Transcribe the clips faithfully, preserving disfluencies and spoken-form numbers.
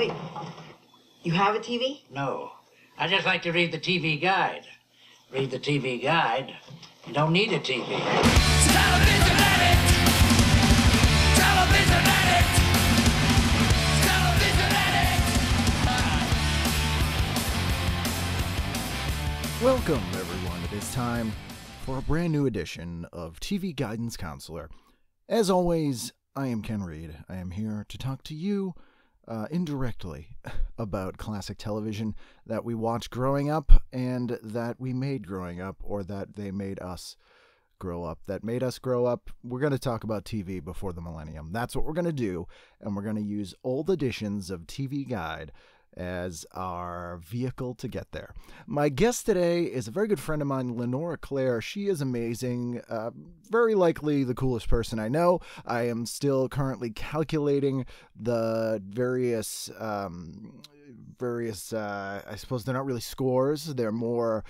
Wait, you have a T V? No. I just like to read the T V guide. Read the T V guide. You don't need a T V. Television addict! Television addict! Television addict! Welcome, everyone. It is time for a brand new edition of T V Guidance Counselor. As always, I am Ken Reed. I am here to talk to you uh, indirectly about classic television that we watched growing up and that we made growing up, or that they made us grow up, that made us grow up. We're going to talk about T V before the millennium. That's what we're going to do, and we're going to use old editions of T V Guide as our vehicle to get there. My guest today is a very good friend of mine, Lenora Claire. She is amazing, uh, very likely the coolest person I know. I am still currently calculating the various, um, various, uh, I suppose they're not really scores. They're more,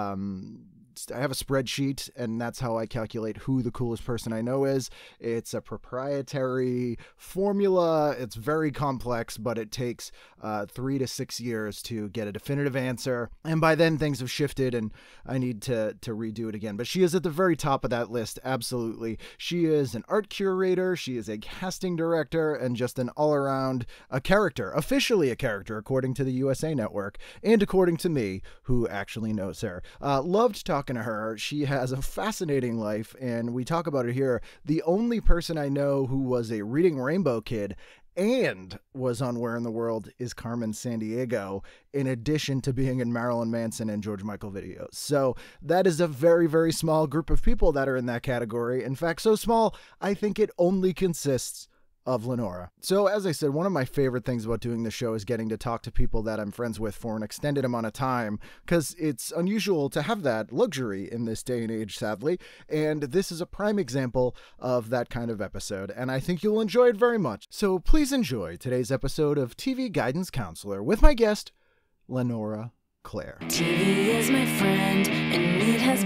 um, I have a spreadsheet, and that's how I calculate who the coolest person I know is. It's a proprietary formula. It's very complex, but it takes uh, three to six years to get a definitive answer. And by then, things have shifted, and I need to, to redo it again. But she is at the very top of that list, absolutely. She is an art curator. She is a casting director, and just an all-around a character, officially a character, according to the U S A Network, and according to me, who actually knows her. Uh, loved talking to her. She has a fascinating life, and we talk about it here. The only person I know who was a Reading Rainbow kid and was on Where in the World is Carmen San Diego, in addition to being in Marilyn Manson and George Michael videos. So that is a very, very small group of people that are in that category. In fact, so small, I think it only consists of Lenora. So as I said, one of my favorite things about doing the show is getting to talk to people that I'm friends with for an extended amount of time, because it's unusual to have that luxury in this day and age, sadly. And this is a prime example of that kind of episode, and I think you'll enjoy it very much. So please enjoy today's episode of T V Guidance Counselor with my guest, Lenora Claire. T V is my friend, and it has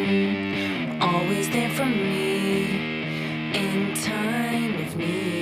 been always there for me in time of need.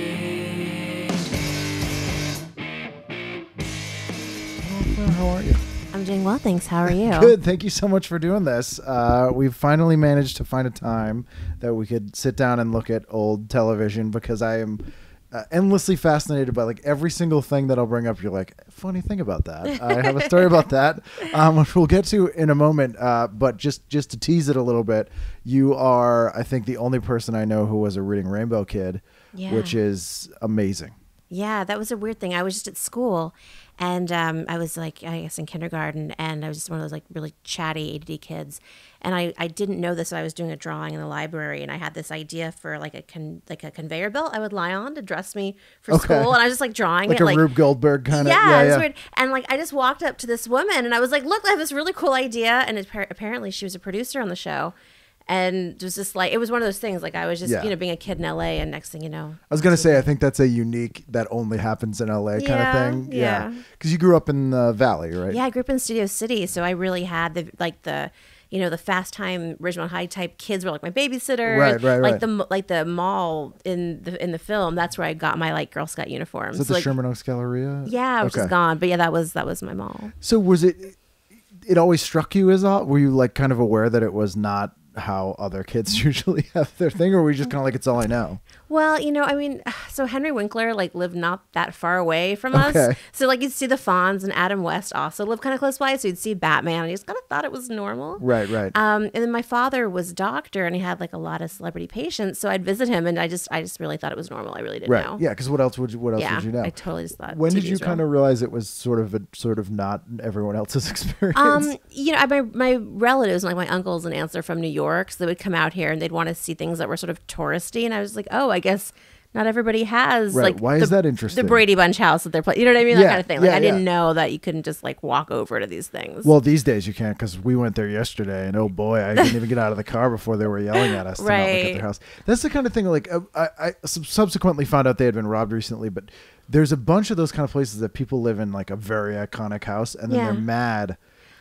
How are you? I'm doing well, thanks. How are you? Good. Thank you so much for doing this. Uh, we've finally managed to find a time that we could sit down and look at old television, because I am uh, endlessly fascinated by like every single thing that I'll bring up. You're like, funny thing about that. I have a story about that, um, which we'll get to in a moment. Uh, but just, just to tease it a little bit, you are, I think, the only person I know who was a Reading Rainbow kid, Yeah. which is amazing. Yeah, that was a weird thing. I was just at school, and um, I was like, I guess in kindergarten, and I was just one of those like really chatty A D D kids. And I, I didn't know this, so I was doing a drawing in the library, and I had this idea for like a con- like a conveyor belt I would lie on to dress me for Okay. school, and I was just like drawing Like it, a like Rube Goldberg kind of. yeah, Yeah, it was yeah. weird. And like I just walked up to this woman, and I was like, look, I have this really cool idea, and it, apparently she was a producer on the show. And it was just like, it was one of those things, like I was just, Yeah. you know, being a kid in L A, and next thing you know. I was going to say, I think that's a unique, that only happens in L A kind Yeah, of thing. yeah. Because you grew up in the Valley, right? Yeah, I grew up in Studio City, so I really had the, like the, you know, the Fast Time, Ridgemont High type kids were like my babysitter. Right, right, like right. the like the mall in the in the film. That's where I got my like Girl Scout uniforms. Is that So, the like, Sherman Oaks Galleria? yeah, which Okay. is gone, but yeah, that was that was my mall. So was it, it always struck you as odd? Were you like kind of aware that it was not how other kids usually have their thing, or were you just kind of like, it's all I know? Well, you know, I mean, so Henry Winkler like lived not that far away from Okay. us. So like you'd see the Fonz, and Adam West also lived kind of close by. So you'd see Batman, and you just kind of thought it was normal. Right, right. Um, and then my father was a doctor, and he had like a lot of celebrity patients. So I'd visit him, and I just, I just really thought it was normal. I really didn't right. know. Yeah. Because what else would you, what else yeah, would you know? I totally just thought. When T V did you was kind real. of realize it was sort of a sort of not everyone else's experience? Um, you know, I, my my relatives, like my uncles and aunts, are from New York, so they would come out here and they'd want to see things that were sort of touristy, and I was like, oh, I guess not everybody has Right. like Why the, is that interesting? the Brady Bunch house that they're playing. You know what I mean? That Yeah, kind of thing. Like yeah, I didn't yeah. know that you couldn't just like walk over to these things. Well, these days you can't, because we went there yesterday, and oh boy, I didn't even get out of the car before they were yelling at us to not look at Right. their house. That's the kind of thing. Like uh, I, I sub- subsequently found out they had been robbed recently, but there's a bunch of those kind of places that people live in, like a very iconic house, and then Yeah. they're mad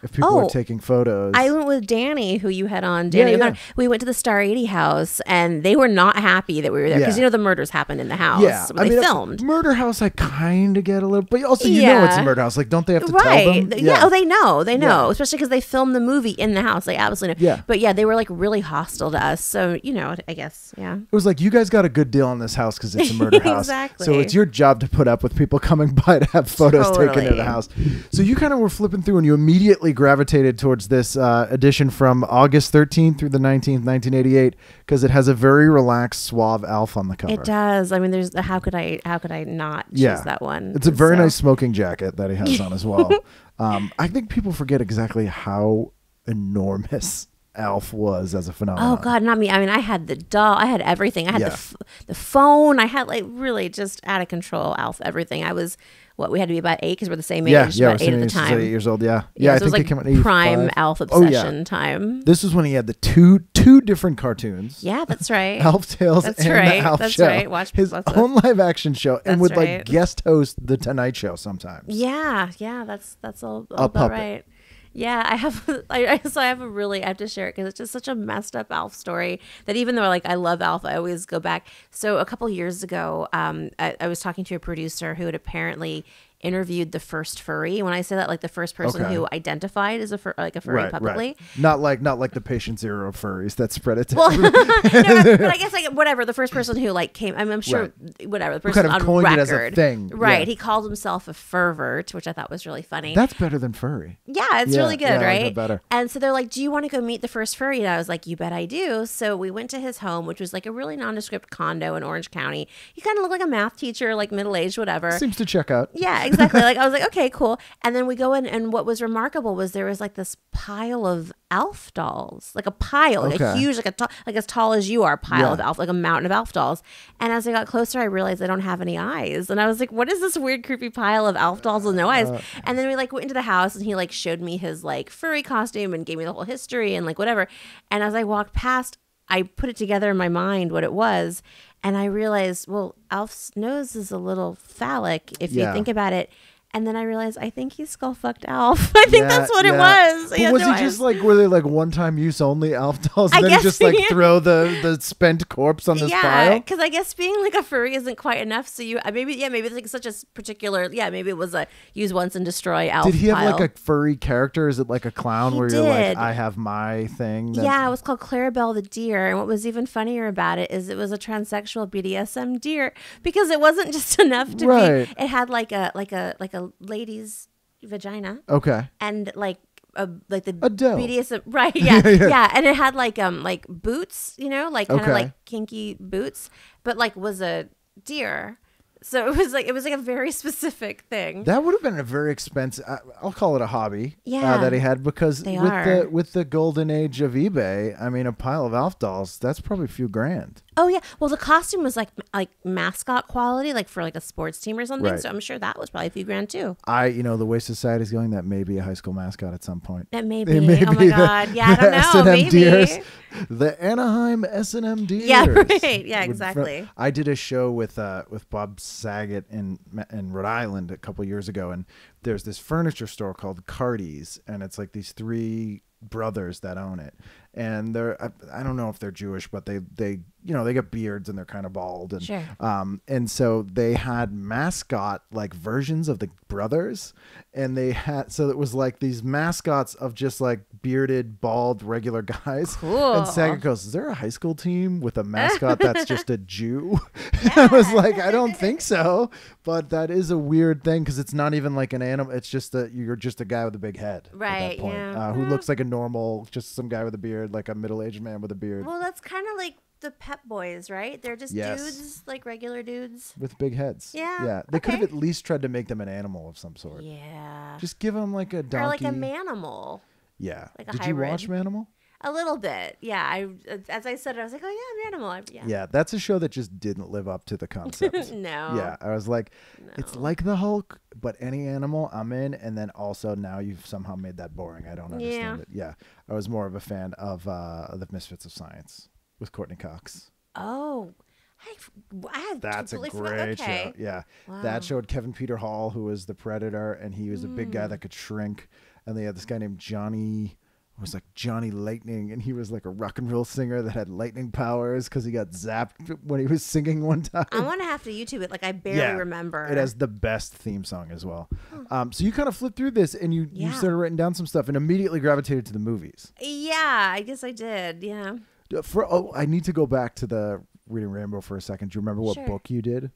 if people Oh, are taking photos. I went with Danny, who you had on. Danny, Yeah, yeah. O'Connor. We went to the Star eighty house, and they were not happy that we were there because Yeah. you know the murders happened in the house. Yeah, but they mean, filmed. Murder House. I kind of get a little, but also you know it's a Yeah. murder house. Like, don't they have to Right. tell them? Th- Yeah. Oh, they know. They know. Yeah. Especially because they filmed the movie in the house. They absolutely know. Yeah. But yeah, they were like really hostile to us. So, you know, I guess, yeah. It was like, you guys got a good deal on this house because it's a murder house. Exactly. So it's your job to put up with people coming by to have photos taken Totally. of the house. So you kind of were flipping through and you immediately gravitated towards this uh, edition from August thirteenth through the nineteenth, nineteen eighty-eight, because it has a very relaxed, suave Alf on the cover. It does. I mean, there's how could I how could I not choose Yeah. that one? It's a very So- nice smoking jacket that he has on as well. um, I think people forget exactly how enormous Alf was as a phenomenon. Oh God, not me. I mean, I had the doll. I had everything. I had Yeah. the f- the phone. I had like really just out of control Alf. Everything. I was what we had to be about eight because we're the same age. Yeah, yeah, about we're eight at the sitting- time. eight years old. Yeah, Yeah, yeah. I so it was think like it came out in prime eighty-five. Alf Oh, yeah. obsession time. This was when he had the two two different cartoons. Yeah, that's right. Alf Tales That's and right, the Alf that's Show. right. Watch his both of own live action show, and That's would like right. guest host the Tonight Show sometimes. Yeah, yeah, that's that's all, all A about puppet. right. Yeah, I have. I, I so I have a really. I have to share it because it's just such a messed up Alf story that even though like I love Alf, I always go back. So a couple years ago, um, I, I was talking to a producer who had apparently interviewed the first furry. When I say that, like the first person Okay. who identified as a fur, like a furry Right, publicly. right. Not like not like the patient zero of furries that spread it to Well, everyone. no, but I guess like whatever. The first person who like came, I'm, I'm sure whatever the Who person kind of on coined record, it as a thing. right? Yeah. He called himself a fervert, which I thought was really funny. That's better than furry. Yeah, it's Yeah, really good, yeah, I like right? that better. And so they're like, "Do you want to go meet the first furry?" And I was like, "You bet I do." So we went to his home, which was like a really nondescript condo in Orange County. He kind of looked like a math teacher, like middle aged, whatever. Seems to check out. Yeah, exactly. Like I was like, okay, cool. And then we go in, and what was remarkable was there was like this pile of Alf dolls, like a pile, like a Okay. huge, like a ta- like as tall as you are, pile Yeah. of Alf, like a mountain of Alf dolls. And as I got closer, I realized I don't have any eyes, and I was like, what is this weird, creepy pile of Alf dolls with no eyes? Uh, and then we like went into the house, and he like showed me his like furry costume and gave me the whole history and like whatever. And as I walked past, I put it together in my mind what it was, and I realized, well, Alf's nose is a little phallic if Yeah. you think about it. And then I realized I think he skull fucked Alf. I think Yeah, that's what yeah. it was. But had was no he just eyes. like, were they like one time use only Alf dolls? I And then he guess, just like yeah. throw the, the spent corpse on this yeah, pile? because I guess being like a furry isn't quite enough. So you uh, maybe yeah maybe it's like such a s- particular yeah maybe it was a use once and destroy Alf. Did he have pile. like a furry character? Is it like a clown He where you're like, did. I have my thing? that- Yeah, it was called Clarabelle the Deer. And what was even funnier about it is it was a transsexual B D S M deer because it wasn't just enough to Right. be. It had like a like a like a lady's vagina Okay. and like a like the A doe. B D S M right yeah, Yeah, yeah yeah. and it had like um like boots, you know, like kind of Okay. like kinky boots, but like was a deer. So it was like it was like a very specific thing. That would have been a very expensive. I- I'll call it a hobby. Yeah. uh, that he had because They with are. the with the golden age of eBay, I mean, a pile of Alf dolls. That's probably a few grand. Oh yeah, well the costume was like like mascot quality, like for like a sports team or something. Right. So I'm sure that was probably a few grand too. I, you know, the way society's going, that may be a high school mascot at some point. That may They be. may Oh my be the- god. Yeah, I the don't know. S and M Maybe. Deers, the Anaheim S and M Deers. Yeah, right. Yeah, Would fr- exactly. I did a show with uh with Bob Saget in in Rhode Island a couple years ago, and there's this furniture store called Carty's, and it's like these three brothers that own it, and they're I, I don't know if they're Jewish, but they they you know they got beards and they're kind of bald, and Sure. um and so they had mascot like versions of the brothers, and they had so it was like these mascots of just like bearded bald regular guys. Cool. And Saget goes, is there a high school team with a mascot that's just a Jew? I was like, I don't think so, but that is a weird thing because it's not even like an animal. It's just that you're just a guy with a big head at Right, that point, yeah. uh, who Yeah. looks like a normal, just some guy with a beard, like a middle-aged man with a beard Well, that's kind of like the Pep Boys, right? They're just Yes. dudes, like regular dudes. with big heads. Yeah, yeah. They could have okay. at least tried to make them an animal of some sort. Yeah. Just give them like a donkey. Or like a manimal. Yeah. like a Did you watch hybrid. Manimal? A little bit. Yeah. I as I said, I was like, oh yeah, manimal. I- Yeah. Yeah, that's a show that just didn't live up to the concept. No. Yeah, I was like, it's No. like the Hulk, but any animal I'm in, and then also now you've somehow made that boring. I don't understand Yeah. it. Yeah, I was more of a fan of uh, the Misfits of Science with Courtney Cox. Oh. I, I had That's a completely forgot- great okay. show. Yeah, Wow. that showed Kevin Peter Hall, who was the Predator, and he was a big Mm. guy that could shrink. and they had this guy named Johnny. It was like Johnny Lightning, and he was like a rock and roll singer that had lightning powers because he got zapped when he was singing one time. I want to have to YouTube it. Like, I barely yeah, remember. It has the best theme song as well. Um, so you kind of flipped through this, and you, Yeah. you started writing down some stuff and immediately gravitated to the movies. Yeah, I guess I did. Yeah. For oh, I need to go back to the Reading Rainbow for a second. Do you remember what Sure. book you did?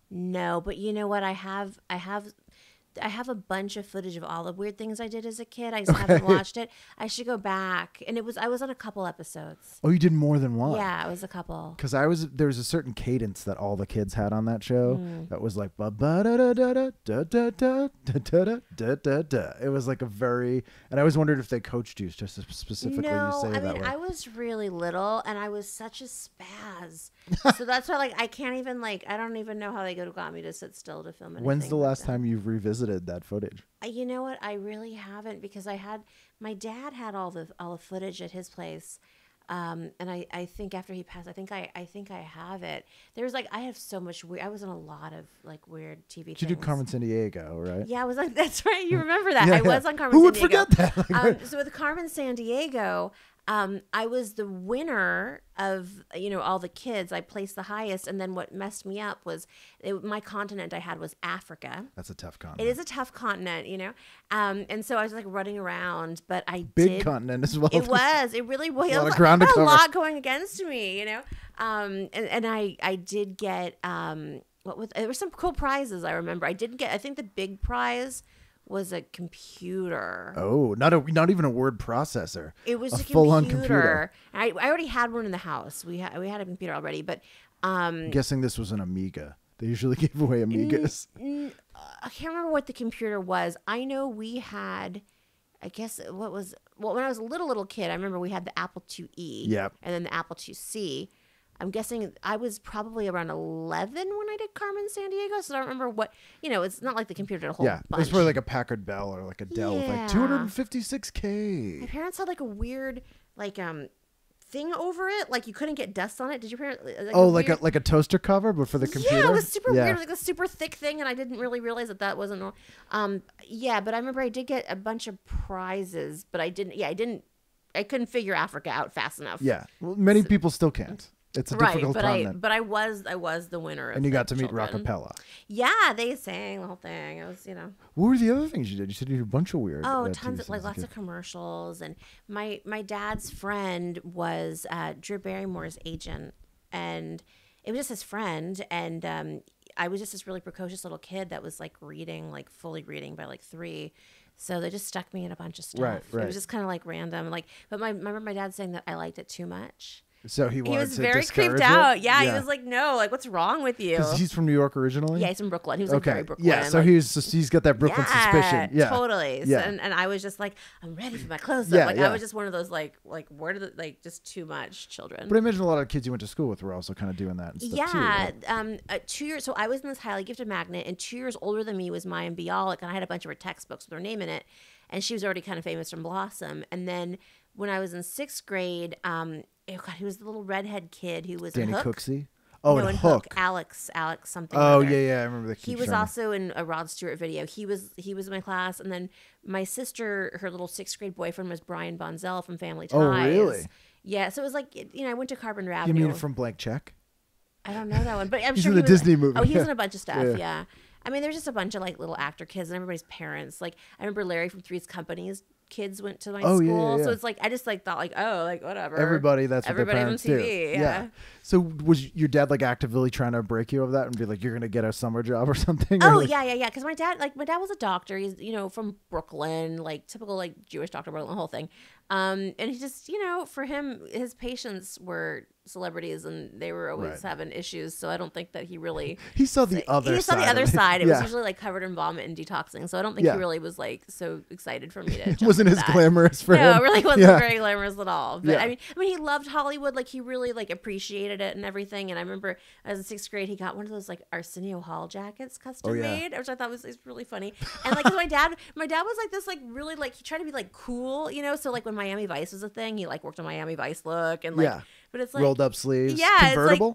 No, but you know what? I have, I have, I have a bunch of footage of all the weird things I did as a kid. I just haven't watched it. I should go back. And it was, I was on a couple episodes. Oh, you did more than one. Yeah, it was a couple. Because I was there was a certain cadence that all the kids had on that show Mm. that was like ba ba da da da da da da da da da da da da. It was like a very, and I always wondered if they coached you just specifically. No, you say I it that mean, way. I was really little and I was such a spaz. So that's why, like, I can't even, like, I don't even know how they could have got me to sit still to film anything. When's the like last that. time you've revisited that footage? Uh, You know what? I really haven't, because I had, my dad had all the all the footage at his place. Um, and I, I think after he passed, I think I, I think I have it. There's like, I have so much weird, I was in a lot of like weird T V Did you things. do Carmen San Diego, right? Yeah, I was like, that's right. You remember that. Yeah, I was yeah. on Carmen Who San would Diego. forget that? Like, um, so with Carmen San Diego, um, I was the winner of, you know, all the kids. I placed the highest. And then what messed me up was it, my continent I had was Africa. That's a tough continent. It is a tough continent, you know. Um, and so I was like running around, but I Big did. continent as well. It was. It really was. A lot of It was ground to had a cover. lot going against me, you know. Um, and, and I I did get um what was there were some cool prizes. I remember I did get. I think the big prize was a computer. Oh, not a not even a word processor. It was a a, full-on computer. I, I already had one in the house. We had we had a computer already, but um, I'm guessing this was an Amiga. They usually give away Amigas. n- I can't remember what the computer was. I know we had. I guess what was well when I was a little little kid. I remember we had the Apple two E. Yep. And then the Apple two C. I'm guessing I was probably around eleven when I did Carmen San Diego, so I don't remember what, you know, it's not like the computer did a whole Yeah, bunch. it's probably like a Packard Bell or like a Dell with like Yeah. two hundred fifty-six K. My parents had like a weird, like, um, thing over it. Like you couldn't get dust on it. Did your parents? Like Oh, a like weird, a like a toaster cover, but for the computer. Yeah, it was super Yeah. weird, like a super thick thing, and I didn't really realize that that wasn't normal. Um, yeah, but I remember I did get a bunch of prizes, but I didn't. Yeah, I didn't. I couldn't figure Africa out fast enough. Yeah, well, many people still can't. It's a right. difficult But I, continent. but I was, I was the winner. Of And you the got to meet children. Rockapella. Yeah, they sang the whole thing. It was, you know. What were the other things you did? You said you did a bunch of weird. Oh, uh, tons T V of like shows as a lots kid. of commercials, and my my dad's friend was uh, Drew Barrymore's agent, and it was just his friend, and um, I was just this really precocious little kid that was like reading, like fully reading by like three. So they just stuck me in a bunch of stuff. Right, right. It was just kind of like random, like. But my I remember my dad saying that I liked it too much. So he wanted He was to very discourage creeped it? out. Yeah, he was like, "No, like, what's wrong with you?" Because he's from New York originally. Yeah, he's from Brooklyn. He was like Okay. very Brooklyn. Yeah, so like, he's just, he's got that Brooklyn suspicion. Yeah, totally. So- Yeah. and, and I was just like, I'm ready for my close up. Yeah, like yeah. I was just one of those like like where did the, like just too much children. But I imagine a lot of kids you went to school with were also kind of doing that and stuff yeah, too. Right? um, uh, two years. So I was in this highly gifted magnet, and two years older than me was Maya Bialik, and I had a bunch of her textbooks with her name in it, and she was already kind of famous from Blossom. And then when I was in sixth grade, um, oh God, he was the little redhead kid who was Danny in Hook. Cooksey. Oh, no, and in Hook. Alex, Alex something. Oh or other. yeah, yeah, I remember that. He was also in a Rod Stewart video. He was he was in my class, and then my sister, her little sixth grade boyfriend was Brian Bonzell from Family Ties. Oh, really? Yeah. So it was like, you know, I went to Carbon You Avenue. mean from Blank Check? I don't know that one, but I'm He's sure in he the was, Disney movie. Oh, he was Yeah. in a bunch of stuff. Yeah. Yeah. I mean, there's just a bunch of like little actor kids and everybody's parents. Like I remember Larry from Three's Company's kids went to my Oh, yeah, school, yeah, so yeah. it's like I just like thought like, oh, like whatever. Everybody, that's what everybody their on parents T V. do. Yeah. So was your dad like actively trying to break you of that and be like, you're gonna get a summer job or something? Oh Or, like, yeah, yeah, yeah. Because my dad, like, my dad was a doctor. He's, you know, from Brooklyn, like typical, like Jewish doctor, Brooklyn, the whole thing. Um, and he just, you know, for him, his patients were celebrities, and they were always Right. having issues. So I don't think that he really. He saw the other. He saw side the other of it. side. It yeah. was usually like covered in vomit and detoxing. So I don't think Yeah. he really was like so excited for me to. It jump wasn't into as that. glamorous for no, him. it really wasn't Yeah. very glamorous at all. But Yeah. I mean, I mean, he loved Hollywood. Like he really like appreciated it and everything. And I remember as in sixth grade, he got one of those like Arsenio Hall jackets custom Oh, yeah. made, which I thought was, was really funny. And like 'cause my dad, my dad was like this, like really like he tried to be like cool, you know. So like when Miami Vice was a thing, he like worked a Miami Vice look and like. Yeah. But it's like Rolled up sleeves. Yeah, Convertible. It's like,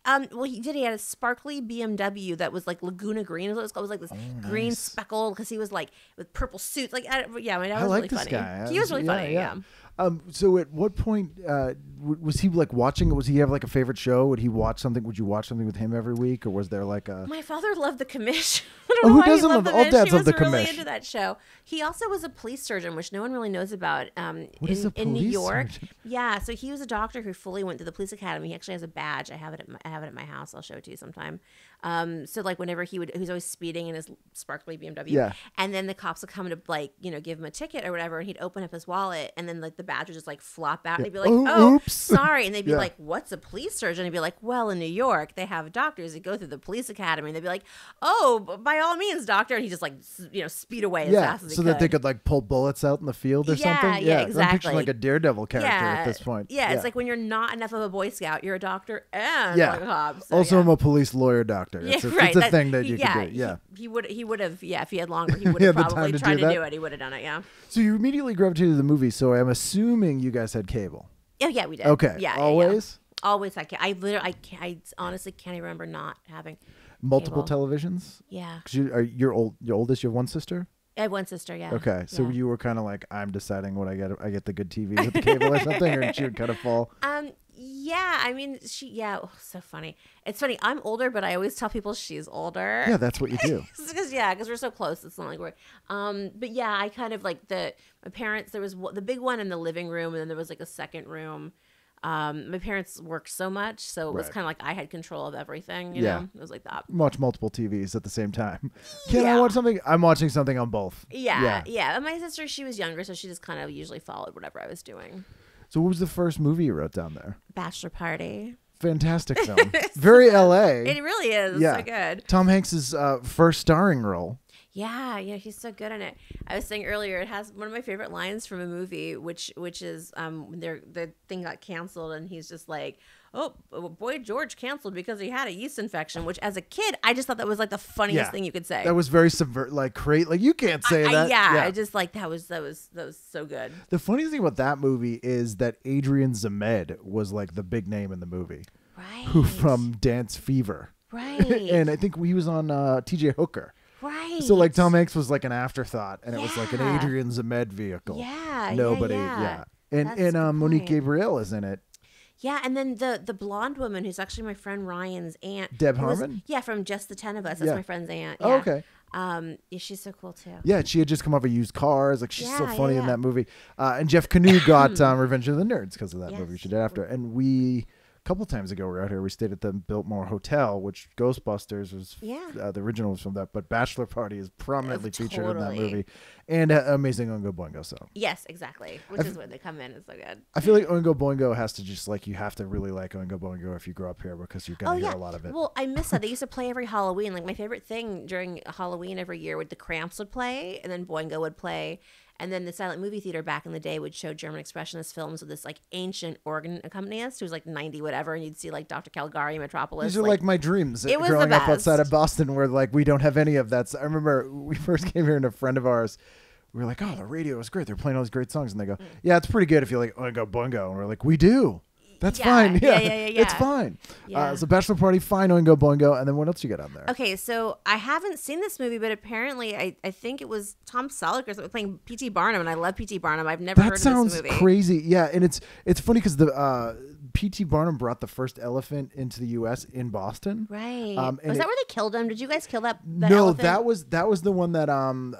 Um, well, he did. He had a sparkly B M W that was like Laguna Green. It was, it was like this Oh, green nice. speckled because he was like with purple suits. Like, I, yeah, I mean, that I was like really this funny. guy. He was really yeah, funny. Yeah. Um, so at what point uh, w- was he like watching? Was he have like a favorite show? Would he watch something? Would you watch something with him every week, or was there like a? My father loved the Commish. I don't Oh, know who why he doesn't loved love- the all Commish. dads He love was the really Commish. into that show. He also was a police surgeon, which no one really knows about. Um, What in, is a in New police York, surgeon? yeah. So he was a doctor who fully went to the police academy. He actually has a badge. I have it. At my, I have it at my house. I'll show it to you sometime. Um, so like whenever he would, he was always speeding in his sparkly B M W. Yeah. And then the cops would come to like you know give him a ticket or whatever, and he'd open up his wallet, and then like the badge would just like flop out, and he'd be like, Oh, "Oh, oops." sorry," and they'd be Yeah. like, "What's a police surgeon?" And he'd be like, "Well, in New York, they have doctors that go through the police academy." And they'd be like, "Oh, b- by all means, doctor," and he just like s- you know speed away as Yeah, fast as he so could. that they could like pull bullets out in the field or Yeah, something. yeah, I'm picturing exactly. like a Daredevil character at this point. Yeah, it's like when you're not enough of a Boy Scout, you're a doctor and Yeah. like a cop. So, also, yeah. I'm a police lawyer doctor. Yeah, It's, a, right. it's a that- thing that he- you yeah, can do. Yeah. He, he would. He would have. Yeah, if he had longer, he would He have had the probably time to tried do to that? do it. He would have done it. Yeah. So you immediately gravitated to the movie. So I'm assuming you guys had cable. Oh yeah, we did. Okay. Yeah. yeah, Always. Yeah. Always had. ca- I literally. I, can't, I honestly can't even remember not having. Multiple Cable. televisions. Yeah. Because you are you're old. You're oldest. You have one sister. I have one sister. Yeah. Okay. So Yeah. you were kind of like, I'm deciding what I get. I get the good T V with the cable or something, or she would kind of fall. Um. Yeah. I mean, she. Yeah. Oh, so funny. It's funny. I'm older, but I always tell people she's older. Yeah, that's what you do. Because yeah, because we're so close. It's not like we're. Um, but yeah, I kind of like the my parents. There was one- the big one in the living room, and then there was like a second room. Um, my parents worked so much, so it was Right. kind of like I had control of everything. You Yeah. know, it was like that. Watch multiple T Vs at the same time. Can I Yeah. watch something? I'm watching something on both. Yeah, Yeah. yeah. And my sister, she was younger, so she just kind of usually followed whatever I was doing. So what was the first movie you wrote down there? Bachelor Party. Fantastic film. Very L A. It really is. Yeah. So good. Tom Hanks's uh, first starring role. Yeah, yeah, he's so good in it. I was saying earlier, it has one of my favorite lines from a movie, which which is um when their the thing got canceled, and he's just like, "Oh, boy, George canceled because he had a yeast infection." Which, as a kid, I just thought that was like the funniest Yeah. thing you could say. That was very subvert, like great. Like you can't say I- that. yeah, I just like that was that was that was so good. The funniest thing about that movie is that Adrian Zmed was like the big name in the movie, Right. who from Dance Fever, Right. and I think he was on uh, T J Hooker. Right. So like Tom Hanks was like an afterthought, and it was like an Yeah. Adrian Zmed vehicle. Yeah, yeah, Nobody. yeah. And That's and a um, good Monique point. Gabrielle is in it. Yeah, and then the the blonde woman who's actually my friend Ryan's aunt. Deb who was- Harmon? Yeah, from Just the Ten of Us. That's Yeah. my friend's aunt. Oh, yeah. okay. Um, yeah, she's so cool too. Yeah, she had just come off of Used Cars. Like she's so Yeah, funny yeah, in yeah. that movie. Uh, and Jeff Canoe got um, Revenge of the Nerds because of that Yes. movie she did after. And we a couple times ago we were out here. We stayed at the Biltmore Hotel, which Ghostbusters was Yeah. uh, the original was from that, but Bachelor Party is prominently Oh, featured in that totally. movie, and uh, Amazing Oingo Boingo. So Yes, exactly. Which is when they come in. It's so good. I feel like Oingo Boingo has to just like you have to really like Oingo Boingo if you grow up here because you're gonna Oh hear yeah. a lot of it. Well, I miss that. They used to play every Halloween. Like my favorite thing during Halloween every year would the Cramps would play, and then Boingo would play. And then the silent movie theater back in the day would show German expressionist films with this like ancient organ accompanist who was like ninety whatever, and you'd see like Doctor Caligari, Metropolis. These are like, my dreams it was growing the up outside best. of Boston where like we don't have any of that. So I remember we first came here and a friend of ours, we were like, oh, the radio is great. They're playing all these great songs. And they go, yeah, it's pretty good if you like Oingo Boingo. And we're like, we do. That's Yeah, fine. yeah, Yeah, yeah, yeah, It's yeah. fine. Yeah. Uh, so Bachelor Party, fine, Oingo Boingo. And then what else you got on there? Okay, so I haven't seen this movie, but apparently I, I think it was Tom Selleck or something playing P T Barnum, and I love P T Barnum. I've never That heard sounds of this movie. crazy. Yeah, and it's it's funny because the uh, P T Barnum brought the first elephant into the U S in Boston. Right. Um, and was it- that where they killed him? Did you guys kill that, that no, elephant? that was that was the one that um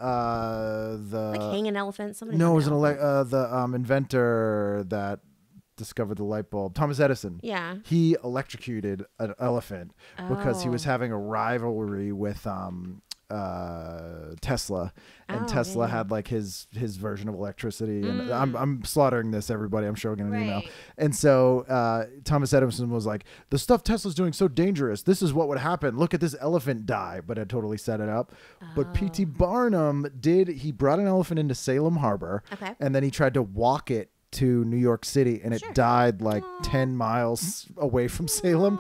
uh the like hang an elephant? Somebody no, it hung was an an ele- elephant. uh, the um inventor that discovered the light bulb, Thomas Edison. Yeah. He electrocuted an elephant because he was Oh. having a rivalry with um uh Tesla, and Oh, Tesla yeah. had like his his version of electricity, and Mm. I'm I'm slaughtering this, everybody. I'm sure I'm getting an email. Right. And so uh Thomas Edison was like, the stuff Tesla's doing so dangerous. This is what would happen. Look at this elephant die, but had totally set it up. But P T Oh. Barnum did. He brought an elephant into Salem Harbor, Okay. and then he tried to walk it to New York City, and it Sure. died like ten miles away from Salem.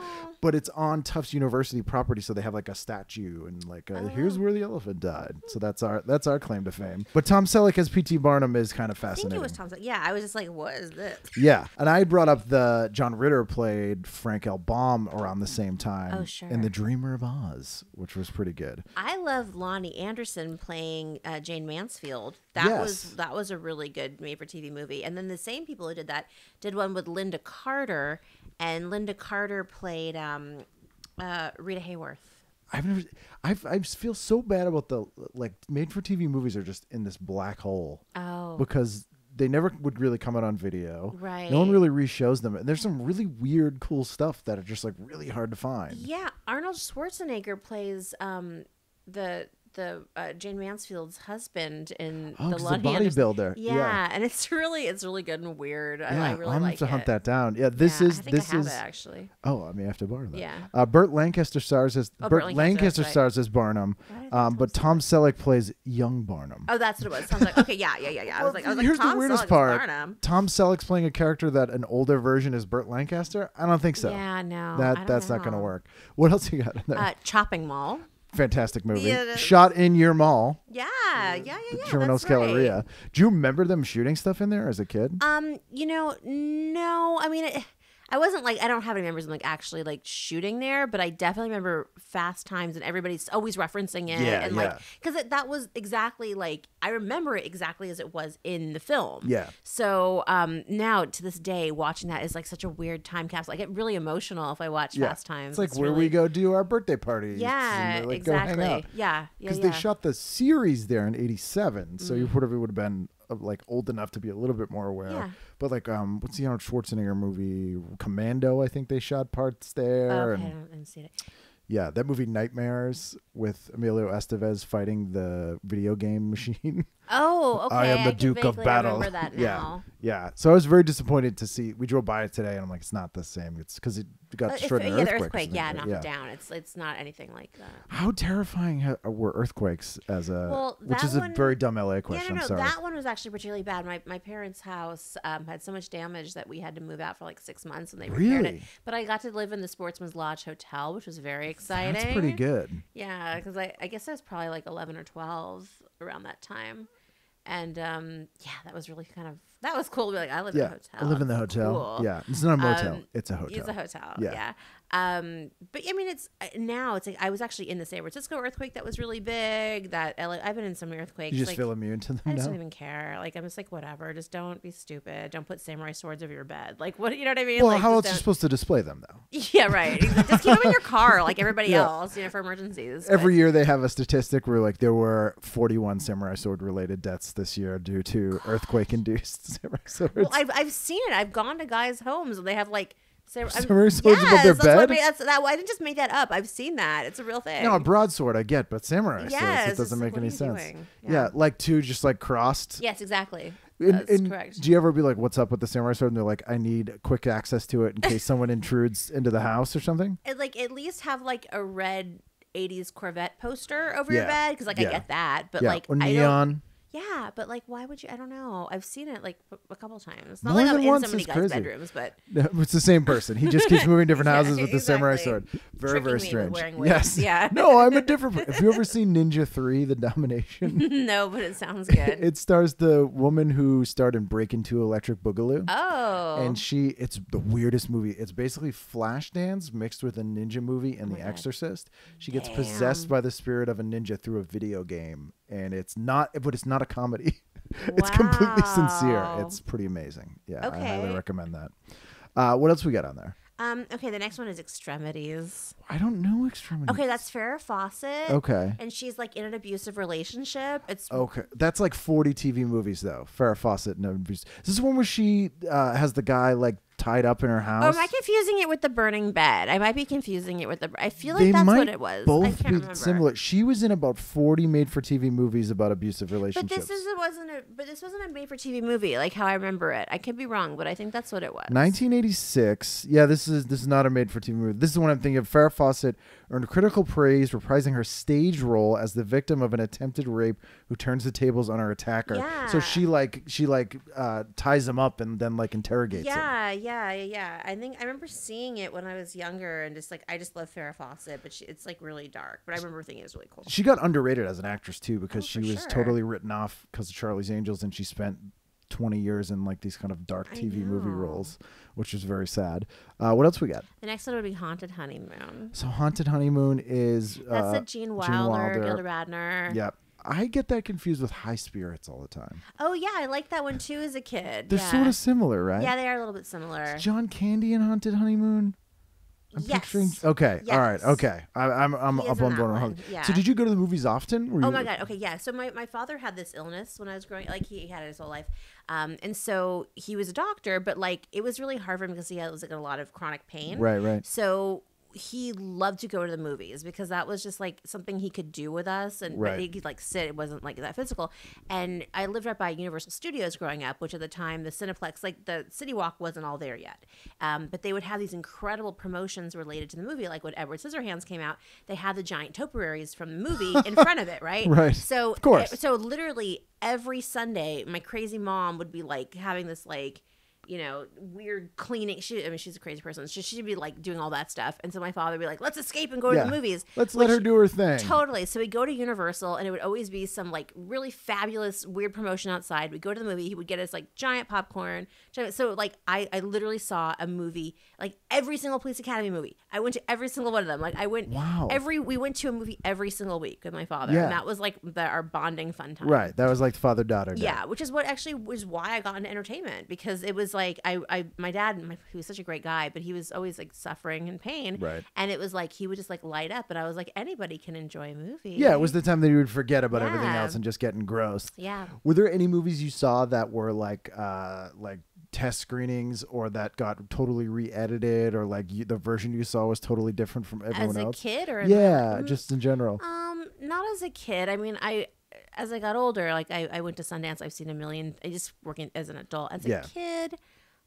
but it's on Tufts University property, so they have like a statue and like a, oh. here's where the elephant died. So that's our that's our claim to fame. But Tom Selleck as P T Barnum is kind of fascinating. I think it was Tom Selleck. Yeah, I was just like, what is this? Yeah, and I brought up the John Ritter played Frank L. Baum around the same time oh, sure. in The Dreamer of Oz, which was pretty good. I love Lonnie Anderson playing uh, Jane Mansfield. That yes. was that was a really good made-for-T V movie. And then the same people who did that did one with Lynda Carter, and Lynda Carter played um, uh, Rita Hayworth. I've never. I've, I feel so bad about the like made-for-T V movies are just in this black hole. Oh, because they never would really come out on video. Right. No one really re-shows them, and there's some really weird, cool stuff that are just like really hard to find. Yeah, Arnold Schwarzenegger plays um, the. the uh, Jane Mansfield's husband in oh, the the bodybuilder. Yeah, yeah, and it's really it's really good and weird. Yeah, I, I really I'm like to it. hunt that down. Yeah, this yeah, is I think this I have is it, actually. Oh, I may have to borrow that. Yeah. Uh, Burt Lancaster stars as oh, Burt, Burt Lancaster, Lancaster right. stars as Barnum, um, but Tom Selleck plays young Barnum. Oh, that's what it was. Sounds like okay, yeah, yeah, yeah, yeah. I was like, I was like, here's Tom the weirdest Selleck part. Barnum. Tom Selleck's playing a character that an older version is Burt Lancaster. I don't think so. Yeah, no, that I don't that's know. not going to work. What else you got in there? Uh, Chopping Mall. Fantastic movie. Yeah, shot in your mall. Yeah, yeah, yeah, yeah. Sherman Oaks that's right. Galleria. Do you remember them shooting stuff in there as a kid? Um, you know, no. I mean, it, I wasn't like I don't have any memories of like actually like shooting there, but I definitely remember Fast Times and everybody's always referencing it, Yeah, and yeah. like because that was exactly like I remember it exactly as it was in the film. Yeah. So um, now to this day, watching that is like such a weird time capsule. I get really emotional if I watch Yeah. Fast Times. It's like It's where really... we go do our birthday parties. Yeah, and, like, go hang exactly. out. Yeah, yeah, Because yeah. they shot the series there in eighty-seven, so Mm. you probably would have been uh, like old enough to be a little bit more aware. Yeah. But like, um, what's the Arnold Schwarzenegger movie? Commando, I think they shot parts there. Oh, okay, and I don't- I didn't see it. yeah, that movie Nightmares with Emilio Estevez fighting the video game machine. Oh, okay. I am the can Duke of vaguely Battle. Remember that yeah, now. yeah. So I was very disappointed to see. We drove by it today, and I'm like, it's not the same. It's because it got Uh, if- destroyed in an yeah, the earthquake. or earthquake, something, yeah, right? knocked it down. It's it's not anything like that. How terrifying ha- were earthquakes as a, Well, which that is a one- very dumb L A question. Yeah, no, no, I'm sorry. that one was actually particularly bad. My my parents' house um, had so much damage that we had to move out for like six months, and they repaired Really? it. But I got to live in the Sportsman's Lodge Hotel, which was very exciting. That's pretty good. Yeah, because I, I guess I was probably like eleven or twelve around that time. And um, yeah, that was really kind of, that was cool to be like, I live in Yeah, a hotel. I live in the That's hotel. cool. Yeah, it's not a motel. Um, it's a hotel. It's a hotel. Yeah. Yeah. Um, but I mean, it's uh, now it's like I was actually in the San Francisco earthquake that was really big. That L A, I've been in some earthquakes. You just like, feel immune to them I just now? don't even care. Like I'm just like whatever. Just don't be stupid. Don't put samurai swords over your bed. Like what? You know what I mean? Well, like, how just else are you don't- supposed to display them, though? Yeah, right. Just keep them in your car like everybody Yeah. else. You know, for emergencies. Every But- year they have a statistic where like there were forty-one samurai sword related deaths this year due to earthquake induced samurai swords. Well, I've I've seen it. I've gone to guys' homes and they have like. Sam- Samurai swords yes, above their that's what I bed? mean. That's that. I didn't just make that up. I've seen that. It's a real thing. No, a broadsword I get, but samurai swords, Yes, it it's doesn't like, make what any are you sense. doing? Yeah. Yeah. like two just like crossed. Yes, exactly. And- That's and correct. Do you ever be like, what's up with the samurai sword? And they're like, I need quick access to it in case someone intrudes into the house or something. And, like at least have like a red eighties Corvette poster over your Yeah. bed because like Yeah. I get that, but yeah, like or I don't. neon. Yeah, but like why would you? I don't know. I've seen it like a- a couple times. Not More like I'm than in once so many is guys' crazy. bedrooms, but No, it's the same person. He just keeps moving different Yeah, houses with the samurai exactly. sword. Very, Tricking very me with strange. wearing wigs. Yes. Yeah. No, I'm a different. Have you ever seen Ninja three: The Domination? no, but it sounds good. It stars the woman who starred in Break Into Electric Boogaloo. oh, And she, it's the weirdest movie. It's basically Flashdance mixed with a ninja movie and my The God. Exorcist. She gets Damn. possessed by the spirit of a ninja through a video game, and it's not, but it's not a comedy. It's completely sincere. Wow. It's pretty amazing. Yeah, I highly Okay. recommend that. Uh, what else we got on there? um, okay. The next one is Extremities. I don't know Extremities. Okay, that's Farrah Fawcett. Okay. And she's like in an abusive relationship. It's Okay, that's like forty T V movies though. Farrah Fawcett and abuse. Is this one where she uh, has the guy like tied up in her Or house? am I confusing it with the burning bed? I might be confusing it with the. I feel like They that's might what it was. I both can't be remember. similar. She was in about forty made-for-T V movies about abusive But relationships. this is it wasn't a. But this wasn't a made-for-T V movie like how I remember it. I could be wrong, but I think that's what it was. nineteen eighty-six. Yeah, this is this is not a made-for-T V movie. This is the one I'm thinking of. Farrah Fawcett earned critical praise reprising her stage role as the victim of an attempted rape who turns the tables on her attacker. So Yeah. she like she like uh, ties him up and then like interrogates him. Yeah, yeah, Yeah, yeah, yeah. I think I remember seeing it when I was younger, and just like I just love Farrah Fawcett, but she, it's like really dark. But I remember thinking it was really cool. She got underrated as an actress too because Oh, she for was sure. totally written off because of Charlie's Angels, and she spent twenty years in like these kind of dark I T V movie know. roles, which is very sad. Uh, what else we got? The next one would be Haunted Honeymoon. So Haunted Honeymoon is That's uh, the Gene Wilder, Gilda Radner. Yep. I get that confused with High Spirits all the time. Oh yeah, I liked that one too as a kid. They're yeah. sort of similar, right? Yeah, they are a little bit similar. Is John Candy in Haunted Honeymoon? I'm yes. picturing. Okay, all right, Yes. okay. I, I'm I'm He up is in on that board. on one, Haunted- yeah. So did you go to the movies often? Were Oh you- my god. Okay, yeah. So my, my father had this illness when I was growing. Like he had it his whole life, um, and so he was a doctor, but like it was really hard for him because he had was like a lot of chronic pain. Right, right. So he loved to go to the movies because that was just like something he could do with us, and Right. but he could like sit. It wasn't like that physical. And I lived right by Universal Studios growing up, which at the time the Cineplex, like the City Walk, wasn't all there yet. Um, but they would have these incredible promotions related to the movie, like when Edward Scissorhands came out. They had the giant topiaries from the movie in front of it, right? Right. So Of course. So literally every Sunday, my crazy mom would be like having this like. You know, weird cleaning. She, I mean, she's a crazy person. So she'd be like doing all that stuff. And so my father would be like, let's escape and go Yeah. to the movies. Let's let Which- her do her thing. Totally. So we go to Universal, and it would always be some like really fabulous, weird promotion outside. We go to the movie. He would get us like giant popcorn. Giant, so like I, I literally saw a movie, like every single Police Academy movie. I went to every single one of them. Like I went Wow. every. We went to a movie every single week with my father, Yeah. and that was like the, our bonding fun time. Right. That was like father daughter. Yeah, which is what actually was why I got into entertainment, because it was like I, I my dad, my, he was such a great guy, but he was always like suffering and pain, Right. And it was like he would just like light up, and I was like, anybody can enjoy a movie. Yeah, it was the time that you would forget about everything Yeah. else and just get engrossed. Yeah. Were there any movies you saw that were like uh like test screenings or that got totally re-edited, or like you, the version you saw was totally different from everyone As a else? kid or in Yeah, the- just in general. Um, not as a kid. I mean, I as I got older, like I, I went to Sundance. I've seen a million. I just working as an adult. As a Yeah. kid,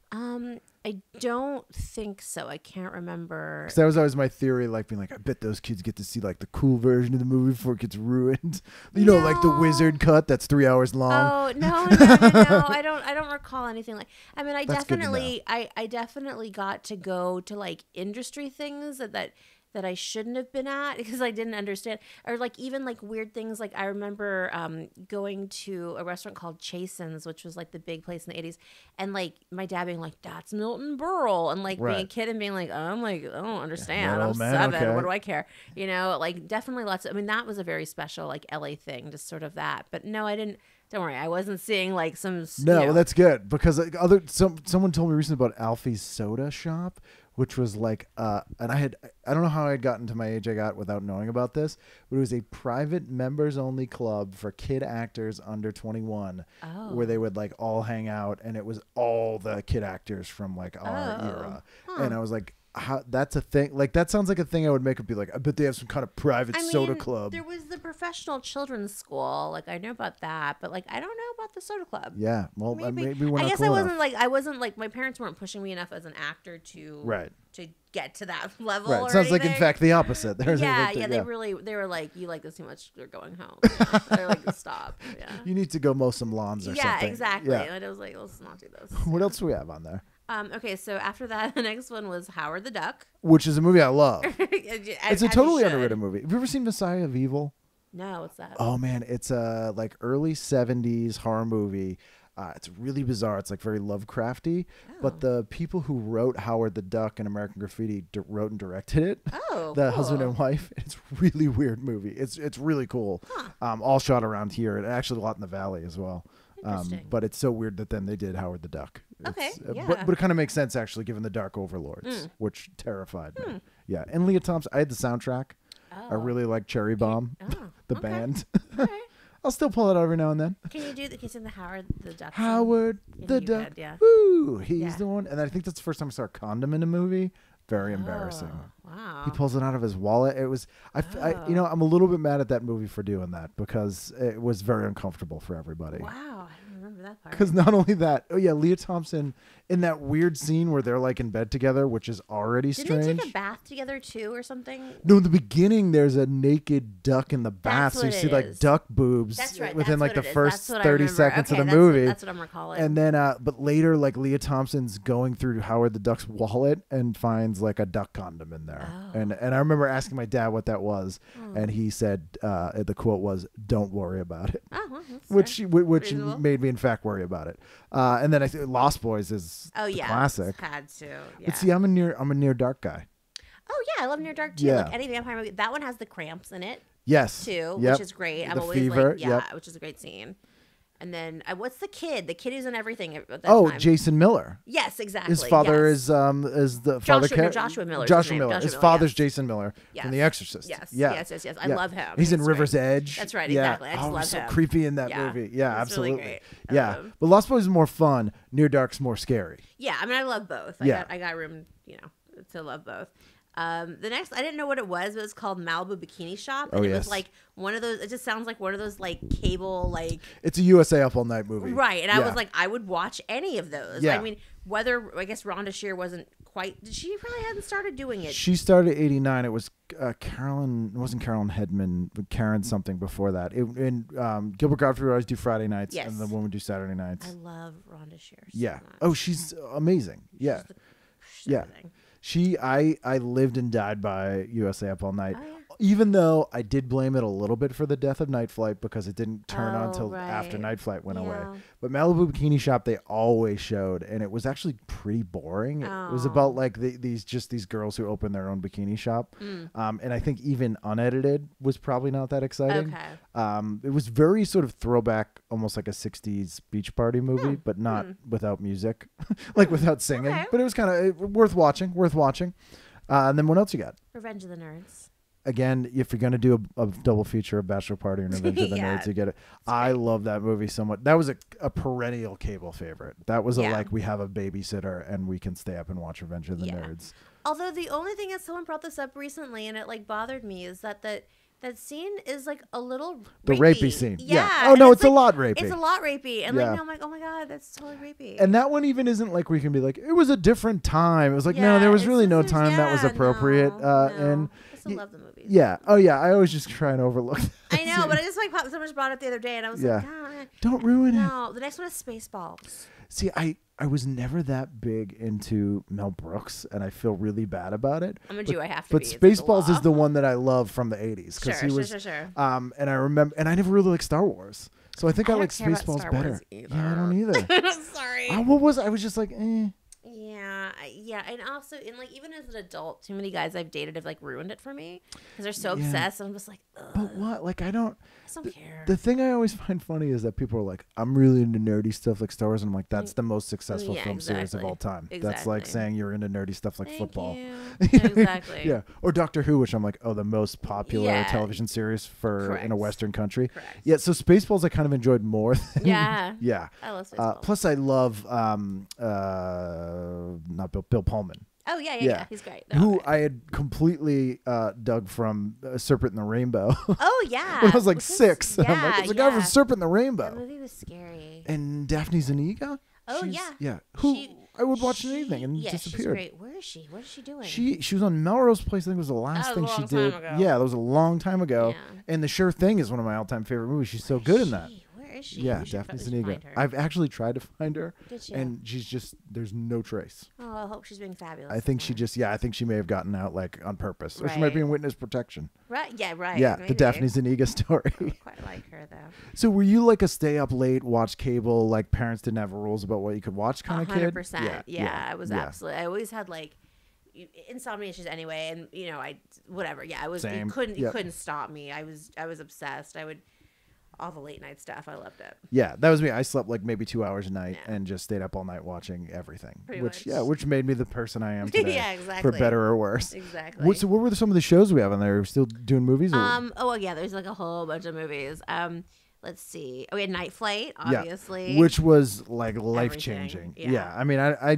um, I don't think so. I can't remember. Because that was always my theory, like being like, I bet those kids get to see like the cool version of the movie before it gets ruined. You know, like the No. wizard cut that's three hours long. Oh no, no, no, no! I don't. I don't recall anything like. I mean, I That's good to definitely, I, I definitely got to go to like industry things that that that I shouldn't have been at because I didn't understand, or like even like weird things. Like I remember um, going to a restaurant called Chasen's, which was like the big place in the eighties, and like my dad being like, "That's Milton Berle," and like being a Right. kid and being like, oh, "I'm like, I don't understand. that I'm old man, seven. okay. What do I care?" You know, like definitely lots of. I mean, that was a very special like L A thing, just sort of that. But no, I didn't. Don't worry, I wasn't seeing like some. s- No, you know, well, that's good because like, other some someone told me recently about Alfie's Soda Shop, which was like, uh, and I had I don't know how I had gotten to my age I got without knowing about this, but it was a private members only club for kid actors under twenty-one, Oh. where they would like all hang out, and it was all the kid actors from like our Oh. era, Huh. and I was like. How, that's a thing. Like that sounds like a thing I would make up. Be like, I bet they have some kind of private I soda mean, club. There was the professional children's school. Like I know about that, but like I don't know about the soda club. Yeah, well, maybe, Maybe, maybe we're I not guess cool I wasn't enough. like I wasn't like my parents weren't pushing me enough as an actor to Right. to get to that level. Right. Or Sounds like in anything. fact the opposite. There's yeah, like the- yeah, They really they were like, you like this too much. You're going home. They're like, stop. Yeah. You need to go mow some lawns or Yeah, something. exactly. Yeah. And I was like, let's not do this. What else do we have on there? Um, okay, so after that, the next one was Howard the Duck. Which is a movie I love. it's It's a totally underrated movie. Have you ever seen Messiah of Evil? No, what's that? Oh man, it's a like early seventies horror movie. Uh, it's really bizarre. It's like very Lovecrafty. Oh. But the people who wrote Howard the Duck and American Graffiti di- wrote and directed it. Oh, the cool. husband and wife. It's a really weird movie. It's it's really cool. Huh. Um, all shot around here, and actually a lot in the valley as well. Um, Interesting. but it's so weird that then they did Howard the Duck. Okay, It's, uh, yeah. But, but it kind of makes sense actually, given the Dark Overlords, Mm. which terrified Hmm. me. Yeah, and Leah Thompson. I had the soundtrack. I Oh. really like Cherry Bomb, Oh, the okay. band. All right. I'll still pull it out every now and then. Can you do the? Can you sing the Howard the Duck? song? Howard Yeah, the you Duck. could, yeah. Woo! He's Yeah. the one. And I think that's the first time I saw a condom in a movie. Very embarrassing. Oh, wow. He pulls it out of his wallet. It was, I, f- I- you know, I'm a little bit mad at that movie for doing that because it was very uncomfortable for everybody. Wow, I don't remember remember that part. Because not only that, oh yeah, Leah Thompson in that weird scene where they're like in bed together, which is already Didn't strange. they take a bath together too, or something? No, in the beginning, there's a naked duck in the bath, That's so you what see it like is. duck boobs That's right. within that's like what the it is. first That's what I thirty remember. seconds Okay, of the that's movie. What, that's what I'm recalling. And then, uh, but later, like Leah Thompson's going through Howard the Duck's wallet and finds like a duck condom in there. Oh. And and I remember asking my dad what that was, Oh. and he said uh, the quote was, "Don't worry about it," Oh, well, that's which fair. whi- which Reasonable. made me in fact worry about it. Uh, and then I think Lost Boys is Oh the yeah, classic. Had to. Yeah. But see, I'm a near I'm a near dark guy. Oh yeah, I love Near Dark too. Yeah. Like any vampire movie, that one has the Cramps in it Yes. too, Yep. which is great. I'm The always fever, like, yeah, yep. which is a great scene. And then uh, what's the kid? The kid who's in everything at that Oh, time. Jason Miller. Yes, exactly. His father yes. is um is the father. Joshua- no, Ca- Joshua Miller's his Joshua name. Miller. Joshua His Miller, father's yes. Jason Miller Yes. from The Exorcist. Yes, Yeah. yes, yes, yes. I Yeah. love him. He's in He's River's great. Edge. That's right, Yeah. exactly. I just oh, love so him. creepy in that Yeah. movie. Yeah, It's really absolutely. great. Yeah, Um, but Lost Boys is more fun. Near Dark's more scary. Yeah, I mean, I love both. I Yeah. got, I got room, you know, to love both. Um, the next, I didn't know what it was, but it's called Malibu Bikini Shop, and Oh, it yes. was like one of those. It just sounds like one of those like cable, like It's a U S A Up All Night movie. right. And I Yeah. was like, I would watch any of those. Yeah. I mean, whether I guess Rhonda Shear wasn't quite. She probably hadn't started doing it. She started eighty-nine. It was uh, Carolyn. It wasn't Carolyn Hedman, but Karen something before that. It, and um, Gilbert Godfrey would always do Friday nights, Yes. and the woman would do Saturday I nights. love Rhonda Shear. So Yeah. much. Oh, she's amazing. Yeah. She's the- she's Yeah. everything. She, I, I lived and died by U S A Up All Night. Oh, yeah. Even though I did blame it a little bit for the death of Night Flight because it didn't turn on Oh, until right. after Night Flight went away. Yeah. But Malibu Bikini Shop they always showed, and it was actually pretty boring. It was Oh. about like the, these just these girls who open their own bikini shop, Mm. um, and I think even unedited was probably not that exciting. Okay. Um, it was very sort of throwback, almost like a sixties beach party movie, Hmm. but not Hmm. without music, like without singing. Okay. But it was kind of worth watching. Worth watching. Uh, and then what else you got? Revenge of the Nerds. Again, if you're gonna do a, a double feature of Bachelor Party and Revenge of the Yeah. Nerds, you get it. I love that movie so much. That was a, a perennial cable favorite. That was a Yeah. like we have a babysitter and we can stay up and watch Revenge of the Yeah. Nerds. Although the only thing is, someone brought this up recently, and it like bothered me, is that that that scene is like a little The rapey, rapey scene. Yeah. Yeah. Oh, and no, it's a like- lot rapey. It's a lot rapey, and Yeah. like now I'm like, oh my god, that's totally rapey. And that one even isn't like we can be like it was a different time. It was like no, Yeah, there was it's really just- no it's- time that was yeah, appropriate. no, uh, no. And I still y- love the movies. yeah, oh yeah, I always just try and overlook. that I know, scene. but I just like someone just brought it up the other day, and I was Yeah. like, oh, man. Don't ruin it. No, the next one is Spaceballs. See, I, I was never that big into Mel Brooks, and I feel really bad about it. I'm a but, Jew, I have to But be. It's like the Spaceballs law. is the one that I love from the eighties Sure, because he sure, was. sure, sure. Um, and I remember, and I never really liked Star Wars, so I think I, I don't like care about Spaceballs Star better. Wars Yeah, I don't either. either. Sorry. uh, what was I was just like, eh. Yeah, I- yeah, and also, and like even as an adult, too many guys I've dated have like ruined it for me because they're so Yeah. obsessed, and I'm just like, ugh, But what? Like, I don't. I just don't care. The thing I always find funny is that people are like, I'm really into nerdy stuff like Star Wars, and I'm like, that's the most successful Yeah, film series of exactly. all time. That's like Exactly. saying you're into nerdy stuff like Thank football. you. You know what I mean? Exactly. Yeah. Or Doctor Who, which I'm like, oh, the most popular Yeah. television series for in Correct. a Western country. Correct. Yeah. So Spaceballs, I kind of enjoyed more. Than, Yeah. yeah. I love Uh, Spaceballs. plus, I love um, uh, not Bill, Bill Pullman, oh yeah, yeah, yeah. yeah, he's great. No, who okay. I had completely uh, dug from uh, Serpent in the Rainbow Oh yeah. when I was like Which is- six. Yeah, I'm like, it's the yeah. guy from Serpent in the That Rainbow. movie was scary. And Daphne Zuniga. Oh, She's- yeah. yeah. Who She- I would watch in she- anything and yeah, disappeared. She's great. Where is she? What is she doing? She she was on Melrose Place. I think it was the last That thing was a she long did. time ago. Yeah, that was a long time ago. Yeah. And The Sure Thing is one of my all-time favorite movies. She's so Where good is in that. she? Where is she? Yeah, We should Daphne fi- we should Zuniga. find her. I've actually tried to find her, Did you? and she's just there's no trace. Oh, I hope she's being fabulous. I think she somewhere. just yeah, I think she may have gotten out like on purpose, or she might Right. be in witness protection. Right. Yeah. Right. Yeah, the maybe. Daphne Zuniga story. I quite like her though. So were you like a stay up late, watch cable, like parents didn't have rules about what you could watch kind of kid? hundred percent. Yeah, Yeah, I was yeah. absolutely. I always had like y- insomnia issues anyway, and you know, I whatever. Yeah, I was. Same. You couldn't. You Yep. couldn't stop me. I was. I was obsessed. I would. All the late night stuff. I loved it. Yeah, that was me. I slept like maybe two hours a night Yeah. and just stayed up all night watching everything. Pretty which much. yeah, which made me the person I am today. Yeah, exactly. For better or worse. Exactly. What, so what were the, some of the shows we have on there? Are we still doing movies? Or? Um. Oh well, yeah. There's like a whole bunch of movies. Um. Let's see. Oh, we had Night Flight, obviously. Yeah, which was like life changing. Everything, Yeah. yeah. I mean, I, I,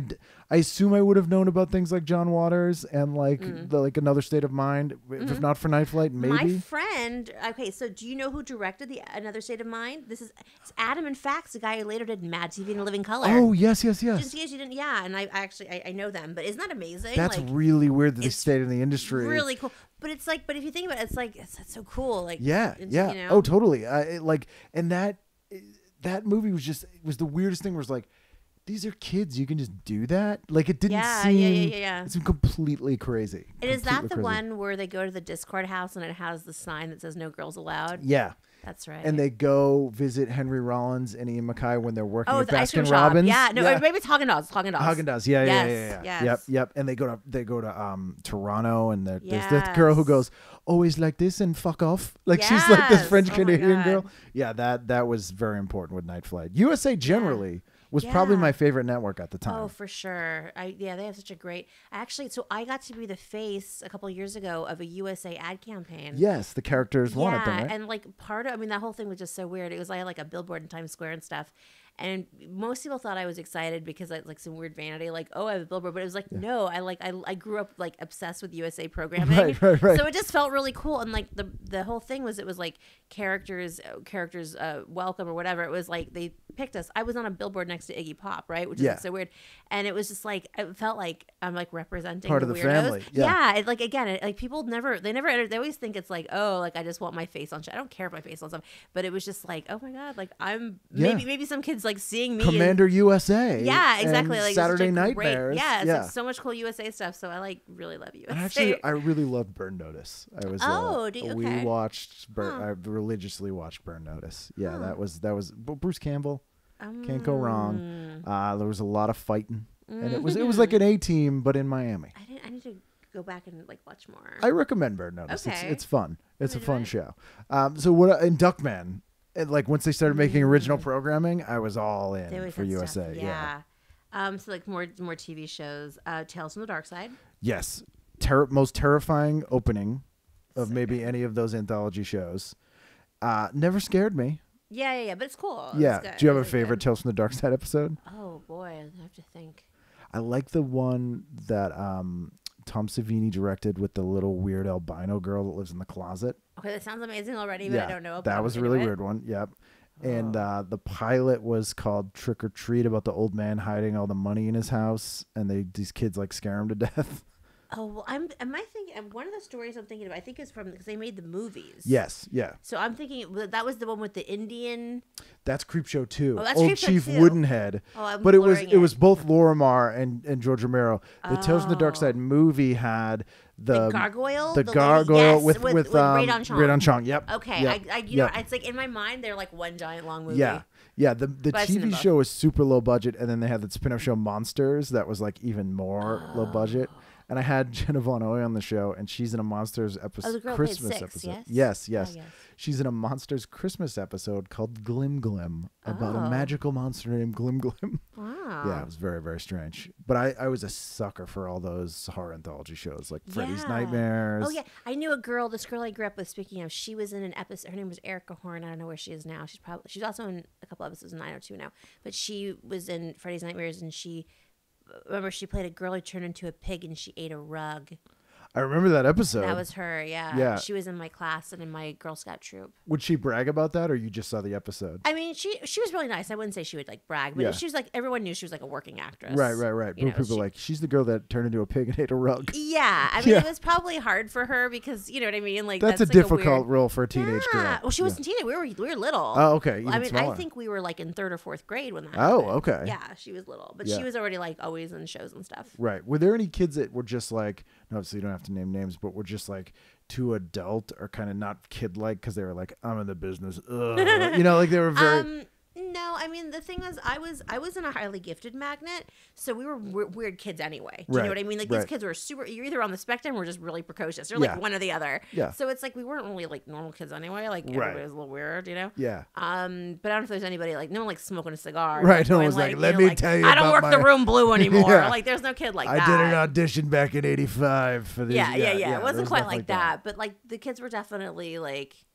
I assume I would have known about things like John Waters and like Mm. the like Another State of Mind, Mm-hmm. if not for Night Flight, maybe. My friend, okay, so do you know who directed the Another State of Mind? This is it's Adam and Fax, the guy who later did Mad T V and Living Color. Oh yes, yes, yes. Just in case you didn't, yeah, and I, I actually I, I know them, but isn't that amazing? That's like, really weird that they it's stayed in the industry. really cool. But it's like, but if you think about it, it's like it's, it's so cool. Like Yeah, it's, yeah. You know? Oh, totally. I it, like, and that that movie was just it was the weirdest thing. Was like, these are kids. You can just do that. Like, it didn't Yeah, seem. yeah, yeah, yeah, yeah. It seemed completely crazy. And is that Completely the crazy. one where they go to the Discord house and it has the sign that says "No girls allowed"? Yeah. That's right. And they go visit Henry Rollins and Ian MacKay when they're working oh, at the ice cream Baskin shop. Robbins. Yeah, no, or maybe it's Haagen Dazs. Haagen Dazs. Haagen Dazs. Yeah, yeah, yes, yeah, yeah, yeah. Yes. Yep, yep. And they go to they go to um Toronto, and there- there's this girl who Yes. goes always like this and fuck off. Like she's like this Yes. French Oh my Canadian God. girl. Yeah, that that was very important with Night Flight. U S A generally was probably Yeah. my favorite network at the time. Oh, for sure. I yeah, they have such a great. Actually, so I got to be the face a couple of years ago of a U S A ad campaign. Yes, the characters wanted Yeah, them, right? and like part of, I mean, that whole thing was just so weird. It was like like a billboard in Times Square and stuff. And most people thought I was excited because I like some weird vanity, like, oh, I have a billboard. But it was like, no, I like I, I grew up like obsessed with U S A programming, Right, right, right. so it just felt really cool. And like the the whole thing was, it was like characters characters uh, welcome or whatever. It was like they picked us. I was on a billboard next to Iggy Pop, right, which is Yeah. like so weird. And it was just like it felt like I'm like representing Part the of the weirdos. family, yeah. It, like again, it, like people never they never they always think it's like, oh, like I just want my face on shit. I don't care if my face on stuff. But it was just like, oh my god, like I'm Yeah. maybe maybe some kids like seeing me. Commander U S A. Yeah, exactly. and Like Saturday it's such a Nightmares. Great, yeah, it's yeah. like so much cool U S A stuff. So I like really love U S A. And actually, I really loved Burn Notice. I was. Oh, uh, do you- we okay. watched. Burn, Huh. I religiously watched Burn Notice. Yeah, Huh. that was that was but Bruce Campbell. Can't go Mm. wrong. Uh, there was a lot of fighting, and it was it was like an A team, but in Miami. I didn't. I need to go back and like watch more. I recommend Burn Notice. It's Okay. it's fun. It's a gonna do fun it. show. Um, so what in Duckman? And like once they started making original programming, I was all Mm. They in always for had U S A. stuff, Yeah. Yeah. Um. So like more more T V shows. Uh, Tales from the Dark Side. Yes. Ter- most terrifying opening of So maybe good. any of those anthology shows. Uh, never scared me. Yeah, yeah, yeah. But it's cool. It's Yeah. good. Do you have a It's really favorite good. Tales from the Dark Side episode? Oh boy, I have to think. I like the one that um, Tom Savini directed with the little weird albino girl that lives in the closet. Okay, that sounds amazing already, but I don't know. If that I'm was a into really it. weird one. Yep. And Oh. uh, the pilot was called Trick or Treat, about the old man hiding all the money in his house, and they these kids like scare him to death. Oh, well, I'm. Am I thinking? um, One of the stories I'm thinking of, I think is from because they made the movies. Yes, yeah. So I'm thinking well, that was the one with the Indian. That's Creepshow two. Oh, that's Old Creepshow Chief two. Woodenhead. Oh, I'm but it was blurring it. was it. both Lorimar and, and George Romero. The Tales from the Dark Oh. Side movie had the, The gargoyle? the, The lady- gargoyle yes, with with- with, with um, Radon Chong. Radon Chong. Yep. Okay, Yep. I, I you Yep. know, it's like in my mind they're like one giant long movie. Yeah. Yeah, the the But I've T seen V them both. show was super low budget, and then they had the spin-off show Monsters that was like even more low budget. And I had Jenna Von Oy on the show, and she's in a Monsters episode, Oh, the girl played Christmas Six, episode. yes? Yes, Oh, yes. yes. She's in a Monsters Christmas episode called Glim Glim about a Oh. magical monster named Glim Glim. Wow. Yeah, it was very, very strange. But I, I was a sucker for all those horror anthology shows, like Freddy's Yeah. Nightmares. Oh yeah, I knew a girl. This girl I grew up with. Speaking of, she was in an episode. Her name was Erica Horn. I don't know where she is now. She's probably she's also in a couple episodes of nine oh two now. But she was in Freddy's Nightmares, and she remember she played a girl who turned into a pig, and she ate a rug. I remember that episode. That was her. Yeah. Yeah. She was in my class and in my Girl Scout troop. Would she brag about that, or you just saw the episode? I mean, she she was really nice. I wouldn't say she would like brag, but Yeah. she was like everyone knew she was like a working actress. Right, right, right. You know, People she- like, she's the girl that turned into a pig and ate a rug. Yeah, I mean, Yeah. it was probably hard for her because you know what I mean. Like That's, that's, a like difficult weird... role for a teenage yeah. girl. Well, she Yeah. wasn't teenage. We were we were little. Oh, okay. Even I mean, smaller. I think we were like in third or fourth grade when that. Oh, happened. okay. Yeah, she was little, but Yeah. she was already like always in shows and stuff. Right. Were there any kids that were just like, no, obviously you don't have to name names, but were just like too adult or kind of not kid-like because they were like, I'm in the business. Ugh. You know, like they were very... Um, no, I mean the thing was, I was I was in a highly gifted magnet, so we were w- weird kids anyway. Do you Right, know what I mean? Like right. these kids were super. You're either on the spectrum or just really precocious. You're like Yeah. one or the other. Yeah. So it's like we weren't really like normal kids anyway. Like Right. everybody was a little weird, you know. Yeah. Um, but I don't know if there's anybody like no one like smoking a cigar. Right, like, no going, one's like, you "Let know, me like, tell you I don't about work the my-" room blue anymore. Yeah. Like there's no kid like I that. did an audition back in eighty-five for this. Yeah, yeah, yeah. It there wasn't was quite stuff like that, but like the kids were definitely like,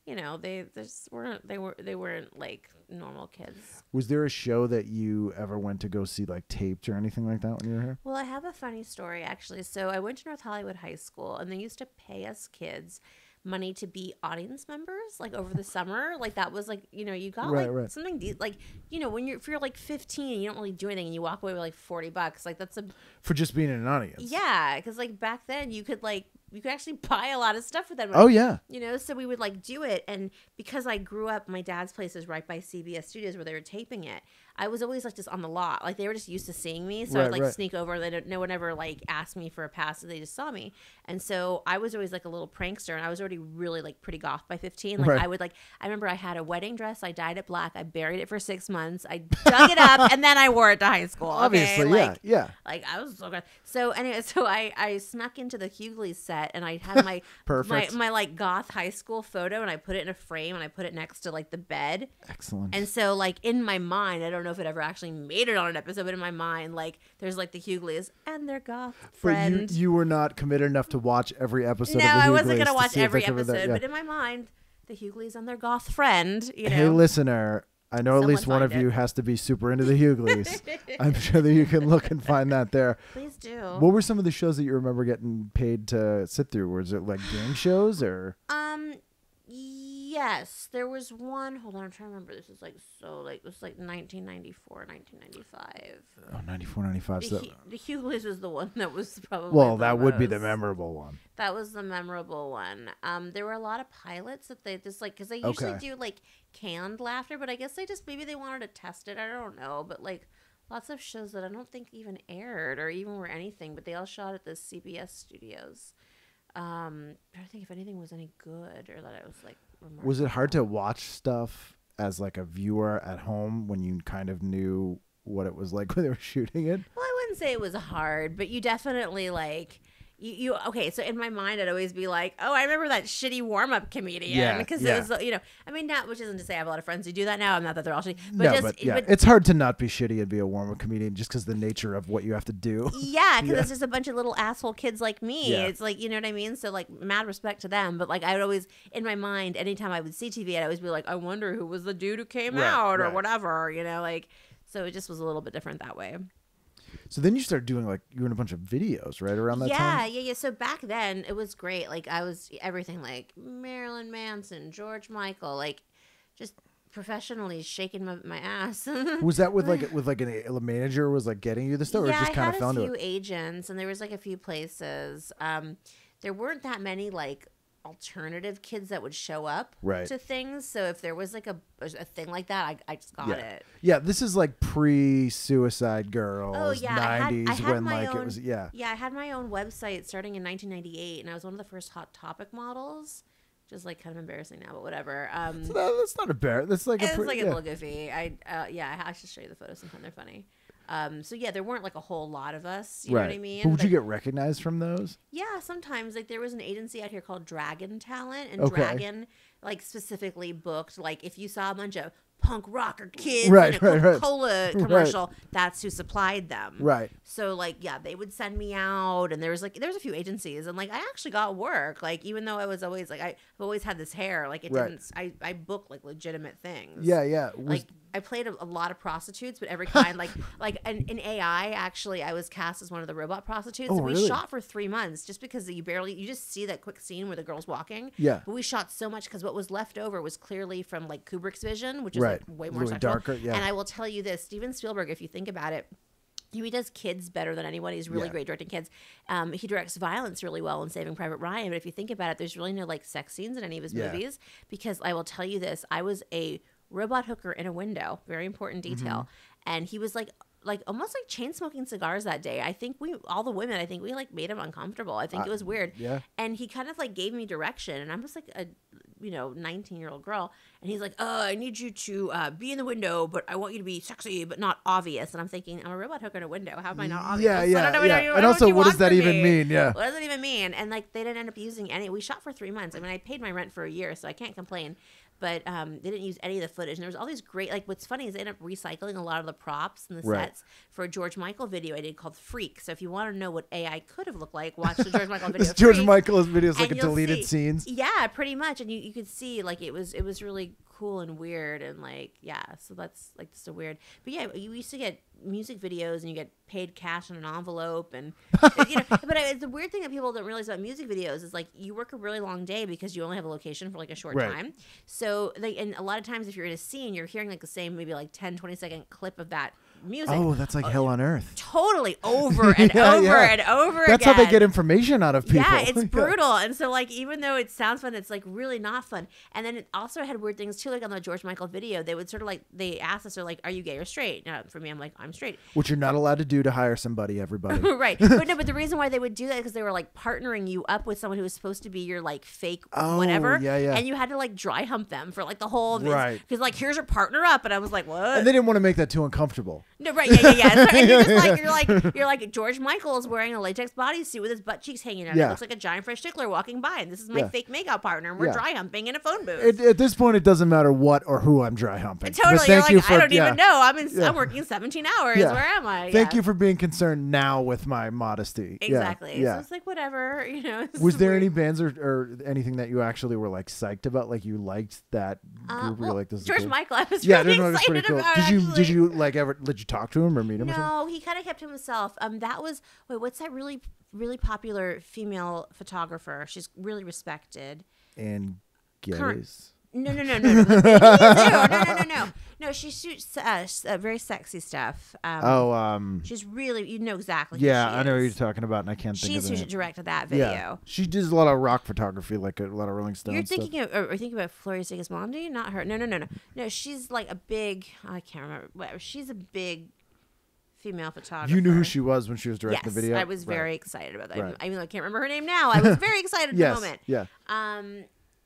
you know, they just weren't they were they weren't like normal kids. Was there a show that you ever went to go see like taped or anything like that when you were here? Well, I have a funny story actually. So I went to North Hollywood High School, and they used to pay us kids money to be audience members like over the summer. Like that was like, you know, you got Right, like right. something de- like, you know, when you're if you're like fifteen and you don't really do anything and you walk away with like forty bucks, like that's a For just being in an audience. yeah, because like back then you could like you could actually buy a lot of stuff with that money. Oh yeah. You know, so we would like do it. And because I grew up, my dad's place is right by C B S Studios where they were taping it. I was always like just on the lot. Like they were just used to seeing me. So Right, I'd like right. sneak over. They don't, no one ever like asked me for a pass. So they just saw me. And so I was always like a little prankster, and I was already really like pretty goth by fifteen. Like Right. I would like, I remember I had a wedding dress. I dyed it black. I buried it for six months. I dug it up and then I wore it to high school. Okay? Obviously, yeah, Like, yeah. Like I was so good. So anyway, so I, I snuck into the Hughley set, and I had my Perfect. my my like goth high school photo, and I put it in a frame, and I put it next to like the bed. Excellent. And so like in my mind, I don't know if it ever actually made it on an episode, but in my mind, like there's like the Hughleys and their goth but friend. you you were not committed enough to watch every episode no, of the I wasn't Hugleys gonna to watch see if every they covered episode, that, yeah. but in my mind, the Hughleys and their goth friend. You know. Hey, listener, I know at Someone least one find of you it. has to be super into the Hugleys. I'm sure that you can look and find that there. Please do. What were some of the shows that you remember getting paid to sit through? Was it like game shows or? Um, yes, there was one. Hold on, I'm trying to remember. This is like so like this was like nineteen ninety-four, nineteen ninety-five. Oh, ninety-four, ninety-five. The, So, Hu- the Hughleys was the one that was probably well, the that would be the most- memorable one. That was the memorable one. Um, there were a lot of pilots that they just like because they usually Okay. do like canned laughter, but I guess they just maybe they wanted to test it. I don't know, but like lots of shows that I don't think even aired or even were anything, but they all shot at the C B S studios. Um, I don't think if anything was any good or that I was like. Was it hard to remarkable. watch stuff as like a viewer at home when you kind of knew what it was like when they were shooting it? Well, I wouldn't say it was hard, but you definitely like you, you okay. So in my mind, I'd always be like, "Oh, I remember that shitty warm-up comedian." Yeah, because yeah. it was, you know, I mean, not which isn't to say I have a lot of friends who do that now. I'm not that they're all shitty, but no, just but yeah, but, it's hard to not be shitty and be a warm-up comedian just because the nature of what you have to do. yeah, because Yeah. it's just a bunch of little asshole kids like me. Yeah. It's like you know what I mean. So like, mad respect to them, but like I would always in my mind, anytime I would see T V, I'd always be like, "I wonder who was the dude who came Right, out or right. whatever," you know, like. So it just was a little bit different that way. So then you started doing like you were in a bunch of videos right around that yeah, time. Yeah, yeah, So back then it was great. Like I was everything like Marilyn Manson, George Michael, like just professionally shaking my, my ass. Was that with like with like an, a manager was like getting you the stuff, or yeah, just kind I of had fell a into few it? agents, and there was like a few places. Um, there weren't that many like alternative kids that would show up Right. to things. So if there was like a a thing like that, I I just got Yeah, it. yeah. This is like pre-Suicide Girls, Oh yeah, I had, nineties I had when my like own, it was yeah. Yeah, I had my own website starting in nineteen ninety-eight, and I was one of the first Hot Topic models, which is like kind of embarrassing now, but whatever. Um, So that, that's not a bear. That's like a it's pre- like yeah. a little goofy. I uh, yeah, I should show you the photos sometime. They're funny. Um, so yeah, there weren't like a whole lot of us. You right. know what I mean? But would you Like, get recognized from those? yeah, sometimes like there was an agency out here called Dragon Talent, and Okay. Dragon like specifically booked like if you saw a bunch of punk rocker kids Right, in a right, right. Coca-Cola commercial, that's who supplied them. Right. So like yeah, they would send me out, and there was like there was a few agencies, and like I actually got work. Like even though I was always like I, I've always had this hair, like it Right. didn't. I I booked like legitimate things. Yeah, yeah. Was, Like I played a, a lot of prostitutes, but every kind like like in, in A I actually I was cast as one of the robot prostitutes. Oh, and we really? shot for three months just because you barely you just see that quick scene where the girl's walking. Yeah. But we shot so much because what was left over was clearly from like Kubrick's vision, which is Right. like way more Really sexual. darker, yeah. And I will tell you this, Steven Spielberg, if you think about it. He does kids better than anyone. He's really Yeah. great directing kids. Um, he directs violence really well in Saving Private Ryan. But if you think about it, there's really no like sex scenes in any of his Yeah. movies. Because I will tell you this, I was a robot hooker in a window. Very important detail. Mm-hmm. And he was like, like almost like chain smoking cigars that day. I think we, all the women, I think we like made him uncomfortable. I think Uh, it was weird. yeah. And he kind of like gave me direction, and I'm just like a, you know, nineteen year old girl, and he's like, "Oh, I need you to uh, be in the window, but I want you to be sexy, but not obvious." And I'm thinking, I'm a robot hooker in a window. How am I not obvious? Yeah, I yeah, don't know, I don't yeah. know And what also, you what does want that from even me. mean? Yeah. What does it even mean? And like they didn't end up using any. We shot for three months. I mean, I paid my rent for a year, so I can't complain. but um, they didn't use any of the footage. And there was all these great, like, what's funny is they ended up recycling a lot of the props and the Right. sets for a George Michael video I did called Freak. So if you want to know what A I could have looked like, watch the George Michael video. This George Freak, Michael's videos like a and you'll deleted see- scenes. Yeah, pretty much. And you, you could see, like, it was it was really cool and weird and, like, yeah. So that's, like, just a weird. But, yeah, you used to get music videos and you get paid cash in an envelope. And, you know, but it's the weird thing that people don't realize about music videos is, like, you work a really long day because you only have a location for, like, a short Right. time. So, they, and a lot of times if you're in a scene, you're hearing, like, the same maybe, like, ten, twenty second clip of that music. Oh, that's like hell on earth. Totally over and Yeah, over yeah. and over That's again. how they get information out of people. Yeah, it's brutal. And so, like, even though it sounds fun, it's, like, really not fun. And then it also had weird things, too. Like, on the George Michael video, they would sort of, like, they asked us, they're like, are you gay or straight? Now, for me, I'm like, I'm straight. Which you're not allowed to do to hire somebody, everybody. Right. But no, but the reason why they would do that is because they were, like, partnering you up with someone who was supposed to be your, like, fake Oh, whatever. yeah, yeah. And you had to, like, dry hump them for, like, the whole. Right. Because, like, here's your partner up. And I was like, what? And they didn't want to make that too uncomfortable. No, right, yeah, yeah, yeah. So, and you're just like, you're like, you're like George Michael is wearing a latex bodysuit with his butt cheeks hanging out. Yeah. It looks like a giant fresh tickler walking by, and this is my Yeah. fake makeout partner, and we're Yeah. dry humping in a phone booth. At, at this point, it doesn't matter what or who I'm dry humping. Totally, But you're thank like, you for, I don't yeah. even know. I'm in, Yeah. I'm working seventeen hours. Yeah. Where am I? Thank Yeah. you for being concerned now with my modesty. Yeah, Exactly. Yeah. So it's like whatever, you know. it's Was there weird. any bands or, or anything that you actually were like psyched about? Like you liked that Uh, group? You're well, like, this is George cool. Michael, I was Yeah, really George Michael was excited pretty cool. about. Did you did actually. you like ever did you talk to him or meet him or something? No, he kind of kept to himself. Um, that was wait, what's that really really popular female photographer? She's really respected. And Current- gays. No, no, no, no, no, no, no, no, no, no, no. No, she shoots uh, s- uh, very sexy stuff. Um, Oh, um, she's really, you know exactly. who yeah, she I know what you're is. talking about, and I can't think She's of who the should name. directed that video. Yeah, she does a lot of rock photography, like a lot of Rolling Stones. You're stuff. thinking of, or, or thinking about Flori Sigismondi, not her. No, no, no, no, no. She's like a big. I can't remember. Whatever. She's a big female photographer. You knew who she was when she was directing Yes, the video. I was Right. very excited about that. Right. Even though I can't remember her name now, I was very excited at Yes. the moment. Yeah. Um,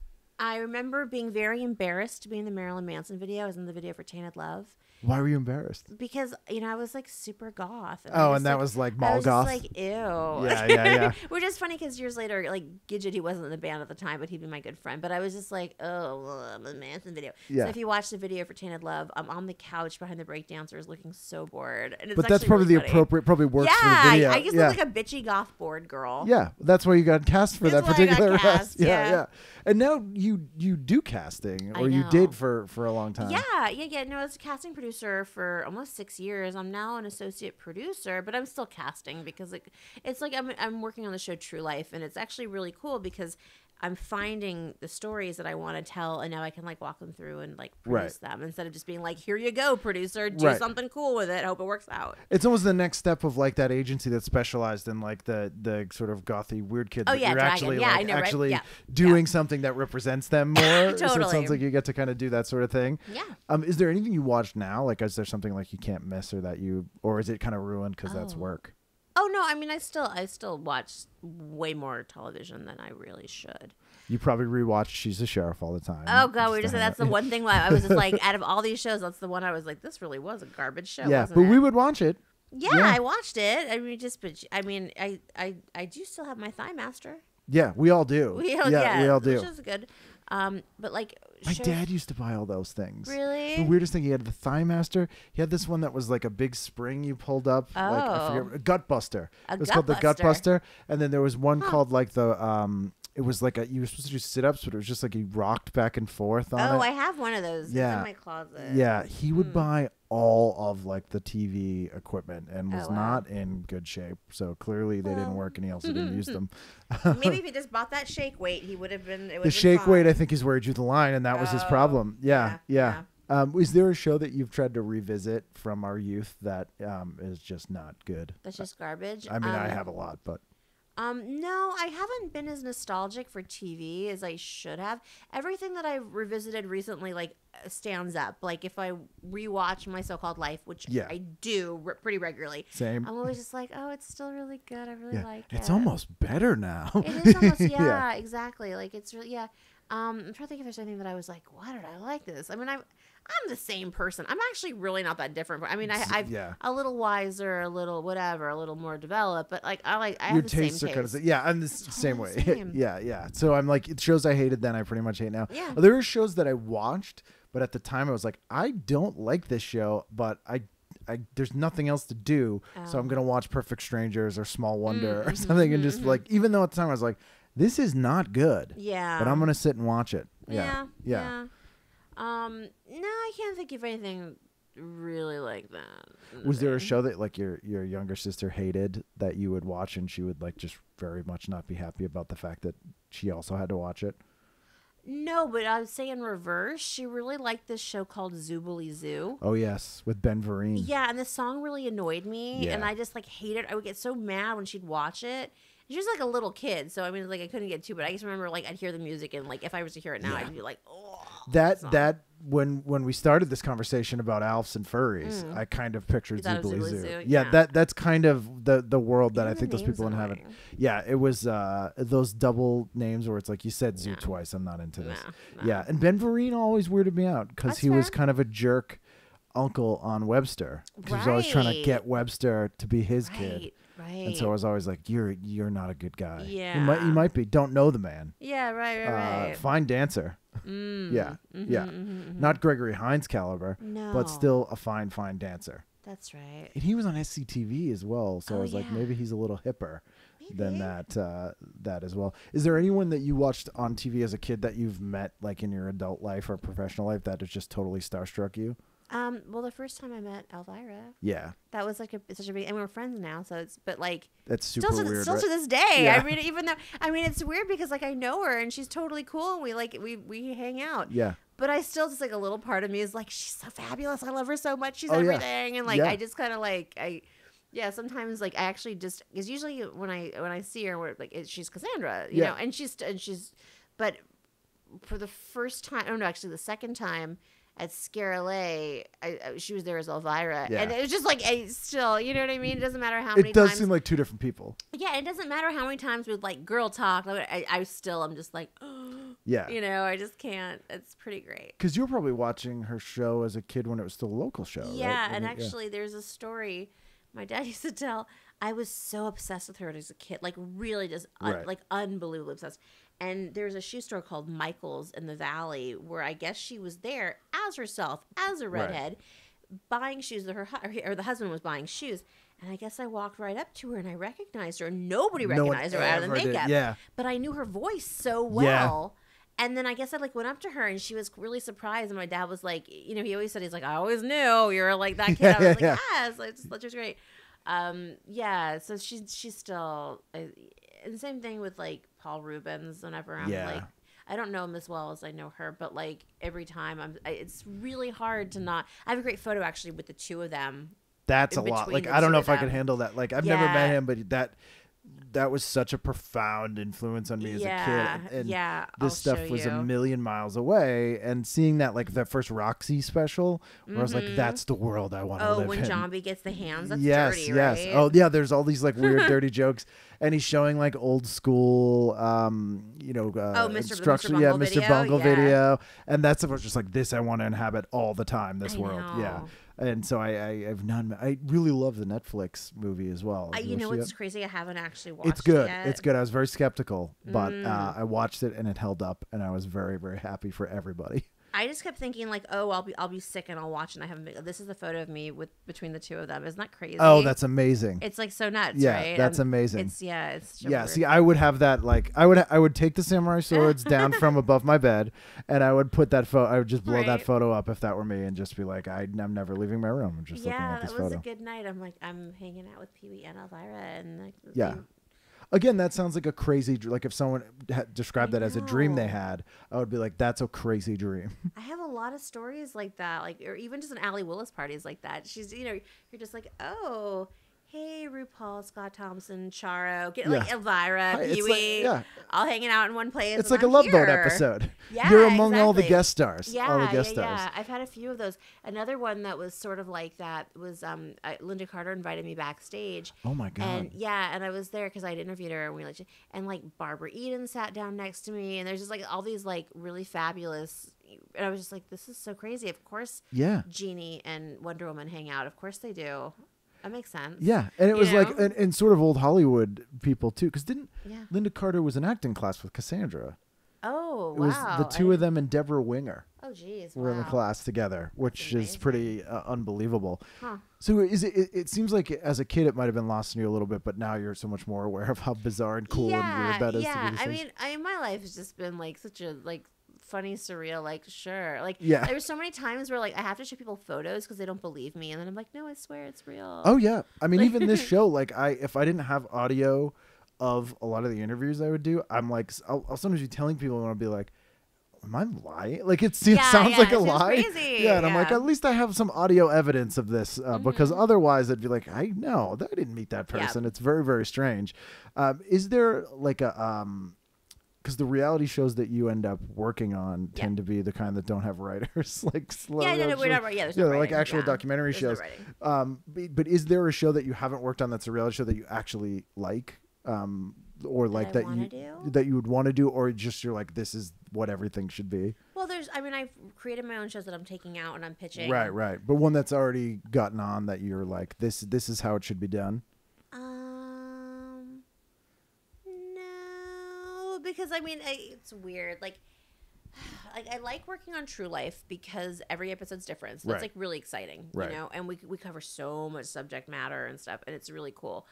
I remember being very embarrassed to be in the Marilyn Manson video. I was in the video for Tainted Love. Why were you embarrassed? Because, you know, I was like super goth. Oh, I and that like, was like I mall was goth. just like, ew. Yeah, yeah, yeah. Which is funny because years later, like Gidget, he wasn't in the band at the time, but he'd be my good friend. But I was just like, oh, ugh, the Manson video. Yeah. So if you watch the video for Tainted Love, I'm on the couch behind the breakdancers looking so bored. And it's But that's actually probably really the funny. appropriate, probably works yeah, for the video. I just yeah. look like a bitchy goth bored girl. Yeah, that's why you got cast for That's that why I got particular cast, rest. Yeah, yeah. yeah. And now you you do casting, I or you know. did for for a long time. Yeah, yeah, yeah. No, I was a casting producer for almost six years. I'm now an associate producer, but I'm still casting because like it's like I'm I'm working on the show True Life, and it's actually really cool because I'm finding the stories that I want to tell, and now I can like walk them through and like produce them instead of just being like, "Here you go, producer, do Right. something cool with it. Hope it works out." It's almost the next step of like that agency that specialized in like the the sort of gothy weird kids. Oh, that yeah, you're Dragon. actually Yeah, I like know, right? actually Yeah. doing something that represents them more. So it Totally. sounds like you get to kind of do that sort of thing. Yeah. Um, is there anything you watch now? Like, is there something like you can't miss, or that you, or is it kind of ruined because that's Oh. work? Oh no, I mean I still I still watch way more television than I really should. You probably rewatch She's the Sheriff all the time. Oh god, we were to just hang that's out. the one thing why I was just like out of all these shows, that's the one I was like, this really was a garbage show. Yeah, wasn't but it? we would watch it. Yeah, Yeah. I watched it. I mean, just but I mean, I I I do still have my Thigh Master. Yeah, we all do. We all, yeah, yeah, we all do. which is good. Um, but like My shows- dad used to buy all those things. Really? The weirdest thing, he had the Thigh Master. He had this one that was like a big spring you pulled up. Like, I Oh. forget, a Gut Buster. A it was Gut called the Gut Buster. Buster. And then there was one Huh. called like the, um, it was like a, you were supposed to do sit-ups, but it was just like he rocked back and forth on Oh, it. I have one of those. Yeah. It's in my closet. Yeah, he would Hmm. buy all of like the T V equipment and was Oh, wow. not in good shape. So clearly they didn't Well. work and he also didn't use them. Maybe if he just bought that shake weight, he would have been. It would The shake weight, I think, is where he drew the line, and that was his Oh, problem. Yeah, yeah, yeah. Um, is there a show that you've tried to revisit from our youth that um, is just not good? That's just garbage. I mean, I Um, have a lot, but Um, no, I haven't been as nostalgic for T V as I should have. Everything that I've revisited recently, like, uh, stands up. Like, if I rewatch My So-Called Life, which Yeah. I do re- pretty regularly, same. I'm always just like, oh, it's still really good. I really Yeah, like it. it's almost better now. It is almost, yeah, Yeah. exactly. Like, it's really, yeah. Um, I'm trying to think if there's anything that I was like, why did I like this? I mean, I, I I'm the same person. I'm actually really not that different. I mean, I, I've yeah. a little wiser, a little whatever, a little more developed, but like I like I have Your the tastes same are kind taste. of yeah. I'm the s- same Totally way. same. yeah, yeah. So I'm like, it shows I hated then, I pretty much hate now. Yeah. There are shows that I watched, but at the time I was like, I don't like this show, but I. I, there's nothing else to do, Oh. so I'm gonna watch Perfect Strangers or Small Wonder Mm-hmm, or something, and just mm-hmm. like, even though at the time I was like, this is not good, Yeah. but I'm gonna sit and watch it. Yeah, Yeah. yeah. yeah. Um. No, I can't think of anything really like that. Was there a show that like your your younger sister hated that you would watch, and she would like just very much not be happy about the fact that she also had to watch it? No, but I would say in reverse, she really liked this show called Zoobilie Zoo. Oh yes, with Ben Vereen. Yeah, and the song really annoyed me, Yeah. and I just like hated. I would get so mad when she'd watch it. She was like a little kid, so I mean, like I couldn't get to. But I just remember like I'd hear the music, and like if I was to hear it now, Yeah. I'd be like, oh. That song. that when when we started this conversation about Alfs and furries, I kind of pictured You thought of Zoobilee Zoobilee Zoo. Zoo? Yeah, Yeah. that that's kind of the the world that Even I the think those name's people inhabit. annoying. Yeah, it was uh, those double names where it's like you said zoo No. twice. I'm not into this. No, no. Yeah, and Ben Vereen always weirded me out because That's he was fair. kind of a jerk uncle on Webster. 'Cause He was always trying to Right. get Webster to be his kid. Right, right. And so I was always like, "You're you're not a good guy. Yeah. you might you might be. Don't know the man. yeah, right, right, Uh, right. fine dancer. Mm, Yeah, mhm, yeah. mhm, mhm. Not Gregory Hines caliber, No. but still a fine, fine dancer. That's right. And he was on S C T V as well, so Oh, I was like, yeah. maybe he's a little hipper than Maybe. that. Uh, that as well. Is there anyone that you watched on T V as a kid that you've met, like in your adult life or professional life, that has just totally starstruck you? Um. Well, the first time I met Elvira, Yeah, that was like a such a big, and we were friends now, so it's but like that's super still to, weird. still right? to this day. Yeah. I mean, even though I mean it's weird because like I know her and she's totally cool and we like we we hang out. Yeah, But I still just like a little part of me is like she's so fabulous. I love her so much. She's Oh, yeah. everything, and like Yeah. I just kind of like I. Yeah, sometimes like I actually just because usually when I when I see her, we're like it, she's Cassandra, you Yeah. know, and she's and she's, but for the first time, oh no, actually the second time at Scarlet, I, I, she was there as Elvira, Yeah. and it was just like I still, you know what I mean? It doesn't matter how many it does times. seem like two different people. Yeah, it doesn't matter how many times with like girl talk. Like, I, I still, I'm just like, Yeah, you know, I just can't. It's pretty great. because you were probably watching her show as a kid when it was still a local show. right? Yeah, I and mean, yeah. actually, there's a story my dad used to tell. I was so obsessed with her as a kid, like really just un- Right. like unbelievably obsessed. And there's a shoe store called Michael's in the Valley where I guess she was there as herself, as a Right. redhead, buying shoes. That her hu- or the husband was buying shoes. And I guess I walked right up to her and I recognized her. Nobody No one recognized her out of the ever did. makeup. Yeah. But I knew her voice so Yeah. well. And then I guess I like went up to her and she was really surprised. And my dad was like, you know, he always said, he's like, I always knew you were like that kid. I was like, Yeah. yes, like, that was great. Um, yeah. So she's, she's still, uh, and the same thing with like Paul Rubens. Whenever I'm Yeah. like, I don't know him as well as I know her, but like every time I'm, I, it's really hard to not, I have a great photo actually with the two of them. That's in a lot. between Like the I don't two know of if I could them. handle that. Like I've never met Yeah. him, but that that was such a profound influence on me as Yeah, a kid. And yeah, this I'll stuff show was a you. million miles away. And seeing that, like that first Roxy special, where I was like, Mhm. "That's the world I want to Oh, live when in." Zombie gets the hands, that's yes, dirty, yes. right? Oh, yeah. There's all these like weird, dirty jokes, and he's showing like old school, um, you know, uh, Oh, Mister the Mister instruction. Yeah, Bungle Mister video? Bungle Yeah. video, and that's I was just like, this I want to inhabit all the time. This I world, yeah. know. And so I, I, I've not. I really love the Netflix movie as well. I, Did you know see what's it? crazy? I haven't actually watched It's good. it yet. It's good. I was very skeptical, but Mm. uh, I watched it and it held up, and I was very, very happy for everybody. I just kept thinking like, oh, I'll be I'll be sick and I'll watch and I haven't. Been, this is a photo of me with between the two of them. Isn't that crazy? Oh, that's amazing. It's like so nuts, Yeah, right? that's Um, amazing. It's yeah, it's so Yeah, weird. see, I would have that like I would I would take the samurai swords down from above my bed, and I would put that photo. I would just blow that Right. photo up if that were me, and just be like, I, I'm never leaving my room. I'm just looking yeah, at this that was photo. a good night. I'm like, I'm hanging out with Pee Wee and Elvira, and like, Yeah. they- Again, that sounds like a crazy. dr- Like if someone had described I that as a dream they know. had, I would be like, that's a crazy dream. I have a lot of stories like that, like or even just an Allie Willis parties like that. She's, you know, you're just like, oh, hey, RuPaul, Scott Thompson, Charo, get like Yeah. Elvira, Hi, it's Pee like- Wee, yeah. all hanging out in one place. It's and like a I'm Love Boat here. episode. Yeah, You're among all the exactly. guest stars. Yeah, all the guest yeah, stars. yeah. I've had a few of those. Another one that was sort of like that was um, I, Lynda Carter invited me backstage. Oh my god. And yeah, and I was there because I'd interviewed her, and we like, and like Barbara Eden sat down next to me, and there's just like all these like really fabulous, and I was just like, this is so crazy. Of course, Yeah. Genie and Wonder Woman hang out. Of course they do. That makes sense. Yeah, and it You was know? like, and, and sort of old Hollywood people too, because didn't Yeah. Lynda Carter was in acting class with Cassandra? Oh, It was wow. the I two of didn't- them and Deborah Winger Oh, geez. were in the wow. class together, which is amazing. pretty uh, unbelievable. Huh. So is it, it? It seems like as a kid it might have been lost in you a little bit, but now you're so much more aware of how bizarre and cool and yeah, weird that is. yeah. To do these I things. mean, I my life has just been like such a like funny, surreal. Like, sure, like Yeah. There's so many times where like I have to show people photos because they don't believe me, and then I'm like, no, I swear it's real. Oh yeah, I mean Like- even this show, like I if I didn't have audio of a lot of the interviews I would do, I'm like I'll, I'll sometimes be telling people and I'll be like, am I lying? Like it seems, Yeah, sounds yeah, like a it seems lie. crazy, Yeah, and I'm like, yeah. Mm-hmm. at least I have some audio evidence of this uh, because otherwise I'd be like, I know that I didn't meet that Yeah. person. It's very very strange. Um, is there like a um. Because the reality shows that you end up working on Yeah. tend to be the kind that don't have writers, like slow. Yeah, no, no, we're actually- not right. Yeah, there's yeah, no they're like writing. actual Yeah. documentary There's no shows. writing. Um, but, but is there a show that you haven't worked on that's a reality show that you actually like, um, or like I that, wanna you do? that you would want to do, or just you're like, this is what everything should be? Well, there's. I mean, I've created my own shows that I'm taking out and I'm pitching. Right, right. But one that's already gotten on that you're like, this this is how it should be done. Um, no, because I mean, I, it's weird. Like, like I like working on True Life because every episode's different. So Right. that's like really exciting, Right. you know. And we we cover so much subject matter and stuff, and it's really cool.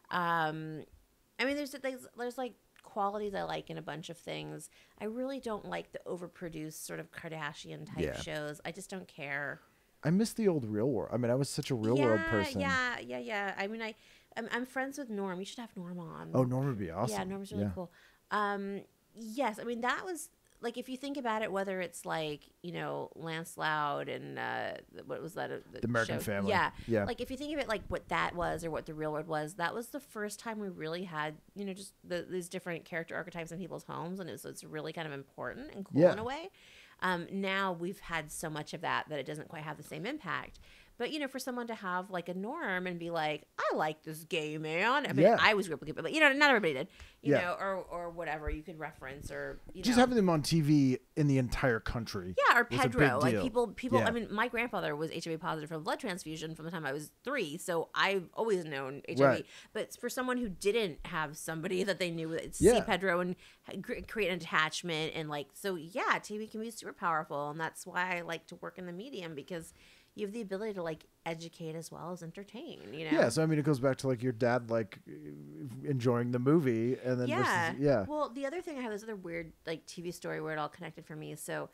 Um, I mean, there's there's, there's like qualities I like in a bunch of things. I really don't like the overproduced sort of Kardashian type Yeah. shows. I just don't care. I miss the old Real World. I mean, I was such a Real yeah, World person. Yeah, yeah, yeah. I mean, I, I'm, I'm friends with Norm. You should have Norm on. Oh, Norm would be awesome. Yeah, Norm's really Yeah. cool. Um, yes, I mean that was like if you think about it, whether it's like you know Lance Loud and uh, what was that? uh, The American show? Family. Yeah, Yeah. Like if you think of it like what that was or what the Real World was, that was the first time we really had you know just the, these different character archetypes in people's homes, and it's it's really kind of important and cool Yeah. in a way. Um, now we've had so much of that that it doesn't quite have the same impact. But, you know, for someone to have, like, a Norm and be like, I like this gay man. I mean, Yeah. I was gay, but, you know, not everybody did. You Yeah. know, or, or whatever you could reference or, you Just know. having them on T V in the entire country. Yeah, or was a big Pedro. Like, deal. people, people. Yeah. I mean, my grandfather was H I V positive from blood transfusion from the time I was three. So I've always known H I V. Right. But for someone who didn't have somebody that they knew, it's Yeah. see Pedro and cre- create an attachment. And, like, so, yeah, T V can be super powerful. And that's why I like to work in the medium because you have the ability to like educate as well as entertain, you know? Yeah, so I mean, it goes back to like your dad like enjoying the movie, and then Yeah. versus, yeah, Well, the other thing, I have this other weird like T V story where it all connected for me. So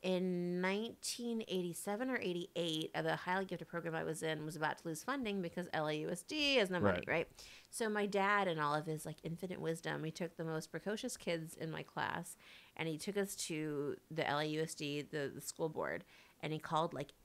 in nineteen eighty-seven or eighty-eight, uh, the highly gifted program I was in was about to lose funding because L A U S D has no money, Right. right? So my dad, in all of his like infinite wisdom, he took the most precocious kids in my class, and he took us to the L A U S D, the, the school board, and he called like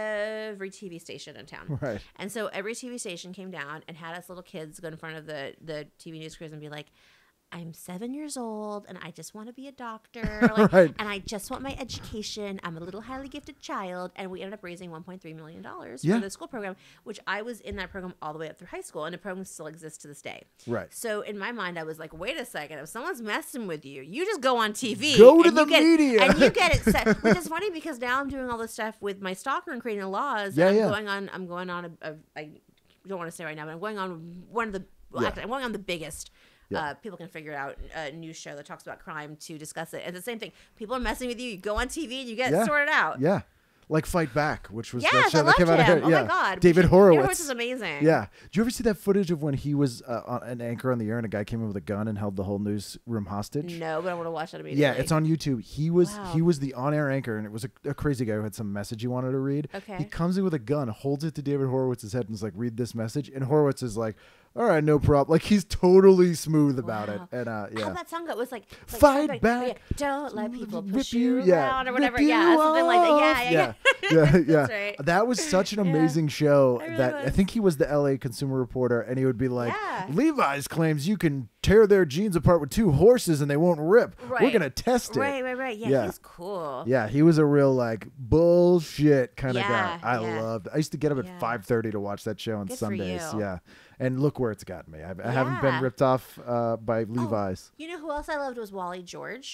every T V station in town. right. And so every T V station came down and had us little kids go in front of the, the T V news crews and be like, I'm seven years old and I just want to be a doctor. Like, Right. And I just want my education. I'm a little highly gifted child. And we ended up raising one point three million dollars Yeah. for the school program, which I was in that program all the way up through high school. And the program still exists to this day. Right. So in my mind, I was like, wait a second. If someone's messing with you, you just go on T V. Go to and the you get, media. And you get it set. Which is funny because now I'm doing all this stuff with my stalker and creating the laws. Yeah, and I'm yeah. going on, I'm going on a, a, I don't want to say right now, but I'm going on one of the, well, Yeah. actually, I'm going on the biggest. Yeah. Uh, people can figure it out. A news show that talks about crime to discuss it. And it's the same thing. People are messing with you. You go on T V and you get Yeah. it sorted out. Yeah. Like Fight Back, which was that Yes, show I that loved came out of him. here. Oh yeah. my God. David David Horowitz. Horowitz is amazing. Yeah. Did you ever see that footage of when he was uh, on an anchor on the air and a guy came in with a gun and held the whole newsroom hostage? No, but I want to watch that immediately. Yeah, it's on YouTube. He was Wow. he was the on-air anchor, and it was a, a crazy guy who had some message he wanted to read. Okay. He comes in with a gun, holds it to David Horowitz's head, and is like, "Read this message." And Horowitz is like, "All right, no problem." Like he's totally smooth about it. Wow. And uh, yeah, How'd that song go? It was like, it's like Fight something- back. oh, yeah, don't let people Rip push you- you, yeah, around or whatever. rip Yeah, you something like that. Yeah, off. yeah, yeah. yeah, yeah. That's right. That was such an Yeah. amazing show. It really that I was. think he was the L A Consumer Reporter, and he would be like, Yeah. "Levi's claims you can tear their jeans apart with two horses and they won't rip. We're Right. gonna test it." Right, right, right. Yeah, Yeah. he's cool. Yeah, he was a real like bullshit kind of Yeah, guy. I yeah. loved. I used to get up at Yeah. five thirty to watch that show on Good for Sundays. you. Yeah, and look where it's gotten me. I, I haven't been Yeah. ripped off uh, by Oh, Levi's. You know who else I loved was Wally George.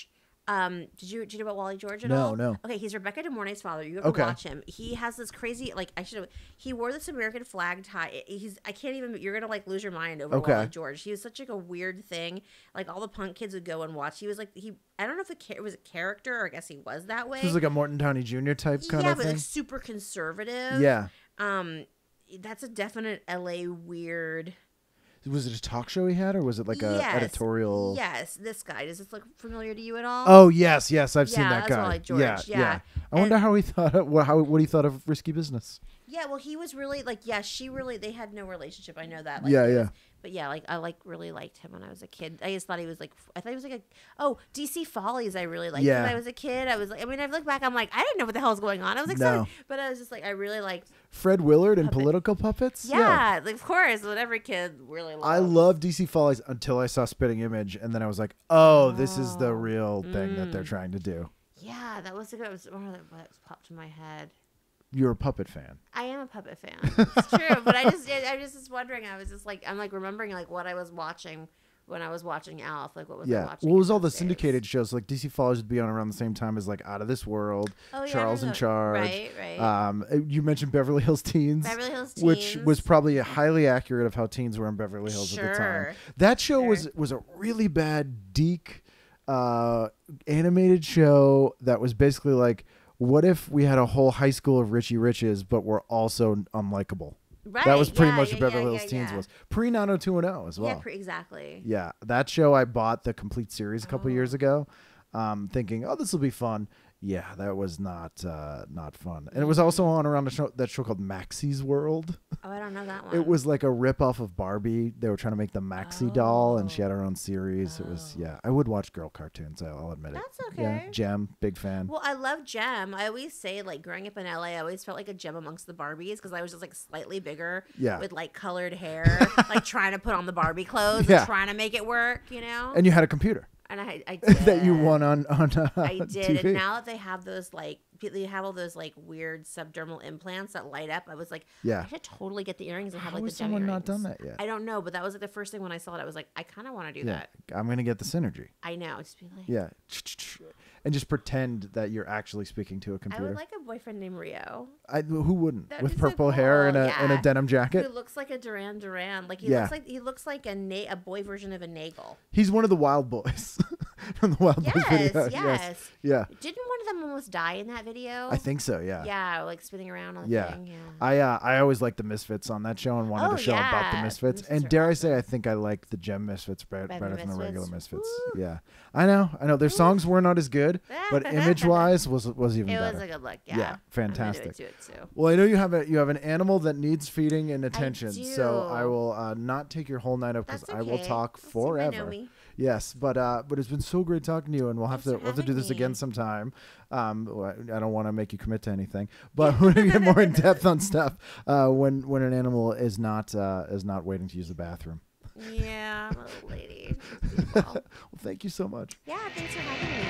Um, did you did you know about Wally George at No, all? no. Okay, he's Rebecca De Mornay's father. You have to Okay. watch him. He has this crazy like I should have. He wore this American flag tie. He's I can't even. You're gonna like lose your mind over Okay. Wally George. He was such like a weird thing. Like all the punk kids would go and watch. He was like he. I don't know if it, it was a character or I guess he was that way. He was like a Morton Downey Junior type kind yeah, of but thing. like super conservative. Yeah. Um, that's a definite L A weird. Was it a talk show he had, or was it like a yes. editorial? Yes, this guy. Does this look familiar to you at all? Oh yes, yes, I've seen Yeah, that that's guy. Wally George, Yeah, yeah. I wonder And- how he thought of, what how what he thought of Risky Business. Yeah, well, he was really like, yeah, she really, they had no relationship. I know that. Like, Yeah, he yeah. was- but yeah, like I like really liked him when I was a kid. I just thought he was like, I thought he was like a, oh, D C Follies. I really liked Yeah. when I was a kid. I was like, I mean, I look back, I'm like, I didn't know what the hell was going on. I was like, No. seven, but I was just like, I really liked. Fred Willard and Puppet. Political Puppets. Yeah, like, of course, what every kid really loves. I love D C Follies until I saw Spitting Image, and then I was like, oh, this is the Oh. real thing that they're Mm. trying to do. Yeah, that was the good. Was one of the that popped in my head. You're a puppet fan. I am a puppet fan. It's true, but I just I, I was just wondering. I was just like I'm like remembering like what I was watching when I was watching Alf. Like what was I Yeah. watching? Well, it was in all the those days? syndicated shows. Like D C Follies would be on around the same time as like Out of This World, Oh, yeah, I Charles in remember- Charge. Right, right. Um, you mentioned Beverly Hills Teens. Beverly Hills Teens. Which was probably highly accurate of how teens were in Beverly Hills at the time. Sure. That show Sure. was was a really bad Deke uh, animated show that was basically like, what if we had a whole high school of Richie Riches, but we're also unlikable? Right. That was pretty yeah, much yeah, what Beverly yeah, Hills yeah, Teens yeah. was. Pre nine oh two one oh as well. Yeah, pre- exactly. Yeah, that show I bought the complete series a couple Oh. years ago, um, thinking, oh, this will be fun. Yeah, that was not uh, not fun. And it was also on around a show, that show called Maxie's World. Oh, I don't know that one. It was like a rip off of Barbie. They were trying to make the Maxie doll, and she had her own series. It was, Oh. yeah. I would watch girl cartoons. I'll I'll admit it. That's Yeah, okay. Gem, big fan. Well, I love Gem. I always say, like, growing up in L A, I always felt like a gem amongst the Barbies because I was just, like, slightly bigger Yeah. with, like, colored hair, like, trying to put on the Barbie clothes Yeah. and trying to make it work, you know? And you had a computer And I, I did. that you won on on uh, I did. T V. And now that they have those, like, they have all those, like, weird subdermal implants that light up, I was like, Yeah. I should totally get the earrings and have, How like, has the gem someone earrings. not done that yet? I don't know, but that was, like, the first thing when I saw it. I was like, I kind of want to do Yeah, that. I'm gonna get the synergy. I know. Just be like, Yeah, and just pretend that you're actually speaking to a I computer. would like a boyfriend named Rio. I, who wouldn't? That'd With be so purple hair and cool, a and a yeah. denim jacket. Who looks like a Duran Duran. Like he Yeah. looks like he looks like a na- a boy version of a Nagel. He's one of the Wild Boys from the Wild Boys Yes, video. yes. Yeah, Didn't one of them almost die in that video? I think so. Yeah. Yeah, like spinning around on the Yeah. thing. Yeah. I uh, I always liked the Misfits on that show and wanted Oh, to show about the yeah. Misfits. Misfits and are dare I awesome. say, I think I like the Gem Misfits better, Better better than than the regular Misfits. Misfits. Woo. Yeah, I know, I know. Their songs were not as good, but image wise was was even It better. was a good look. Yeah. Yeah, I'm into fantastic. it, to it too. Well, I know you have a you have an animal that needs feeding and attention, so do. I will uh, not take your whole night up because That's I will okay. talk Let's see if I know forever. me. Yes, but uh, but it's been so great talking to you, and we'll have Thanks to for we'll have to do having this again me. sometime. Um, well, I I don't want to make you commit to anything, but we're gonna get more in depth on stuff uh, when when an animal is not uh, is not waiting to use the bathroom. Yeah, I'm a little lady. Well, thank you so much. Yeah, thanks for having me.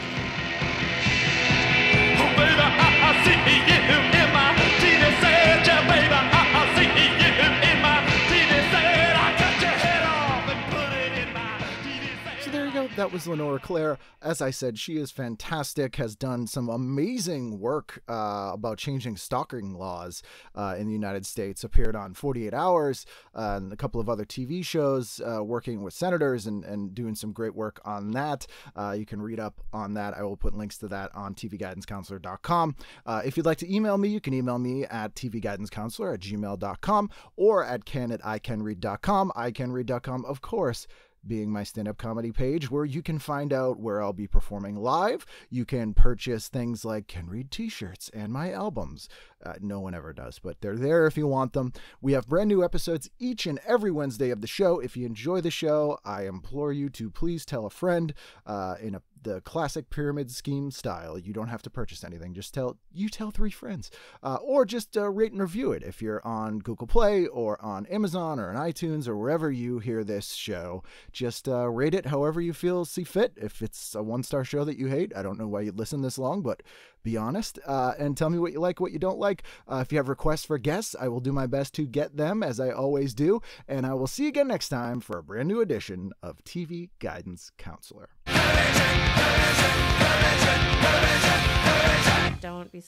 Oh, baby, I, I see you in my teeny said, yeah, baby, I, I see you in my teeny said, I cut your head off and put it in my teeny said. So there you go. That was Lenora Claire. As I said, she is fantastic, has done some amazing work uh, about changing stalking laws uh, in the United States, appeared on forty-eight hours uh, and a couple of other T V shows, uh, working with senators and, and doing some great work on that. Uh, you can read up on that. I will put links to that on t v guidance counselor dot com. Uh, if you'd like to email me, you can email me at t v guidance counselor at gmail dot com or at ken at i can read dot com. i can read dot com, of course, being my stand-up comedy page, where you can find out where I'll be performing live. You can purchase things like Ken Reed t-shirts and my albums. Uh, no one ever does, but they're there if you want them. We have brand new episodes each and every Wednesday of the show. If you enjoy the show, I implore you to please tell a friend uh, in a the classic pyramid scheme style. You don't have to purchase anything. Just tell you tell three friends, uh, or just uh, rate and review it. If you're on Google Play or on Amazon or on iTunes or wherever you hear this show, just uh, rate it however you feel see fit. If it's a one-star show that you hate, I don't know why you'd listen this long, but be honest uh, and tell me what you like, what you don't like. Uh, if you have requests for guests, I will do my best to get them, as I always do. And I will see you again next time for a brand new edition of T V Guidance Counselor. Hey, hey, hey, hey.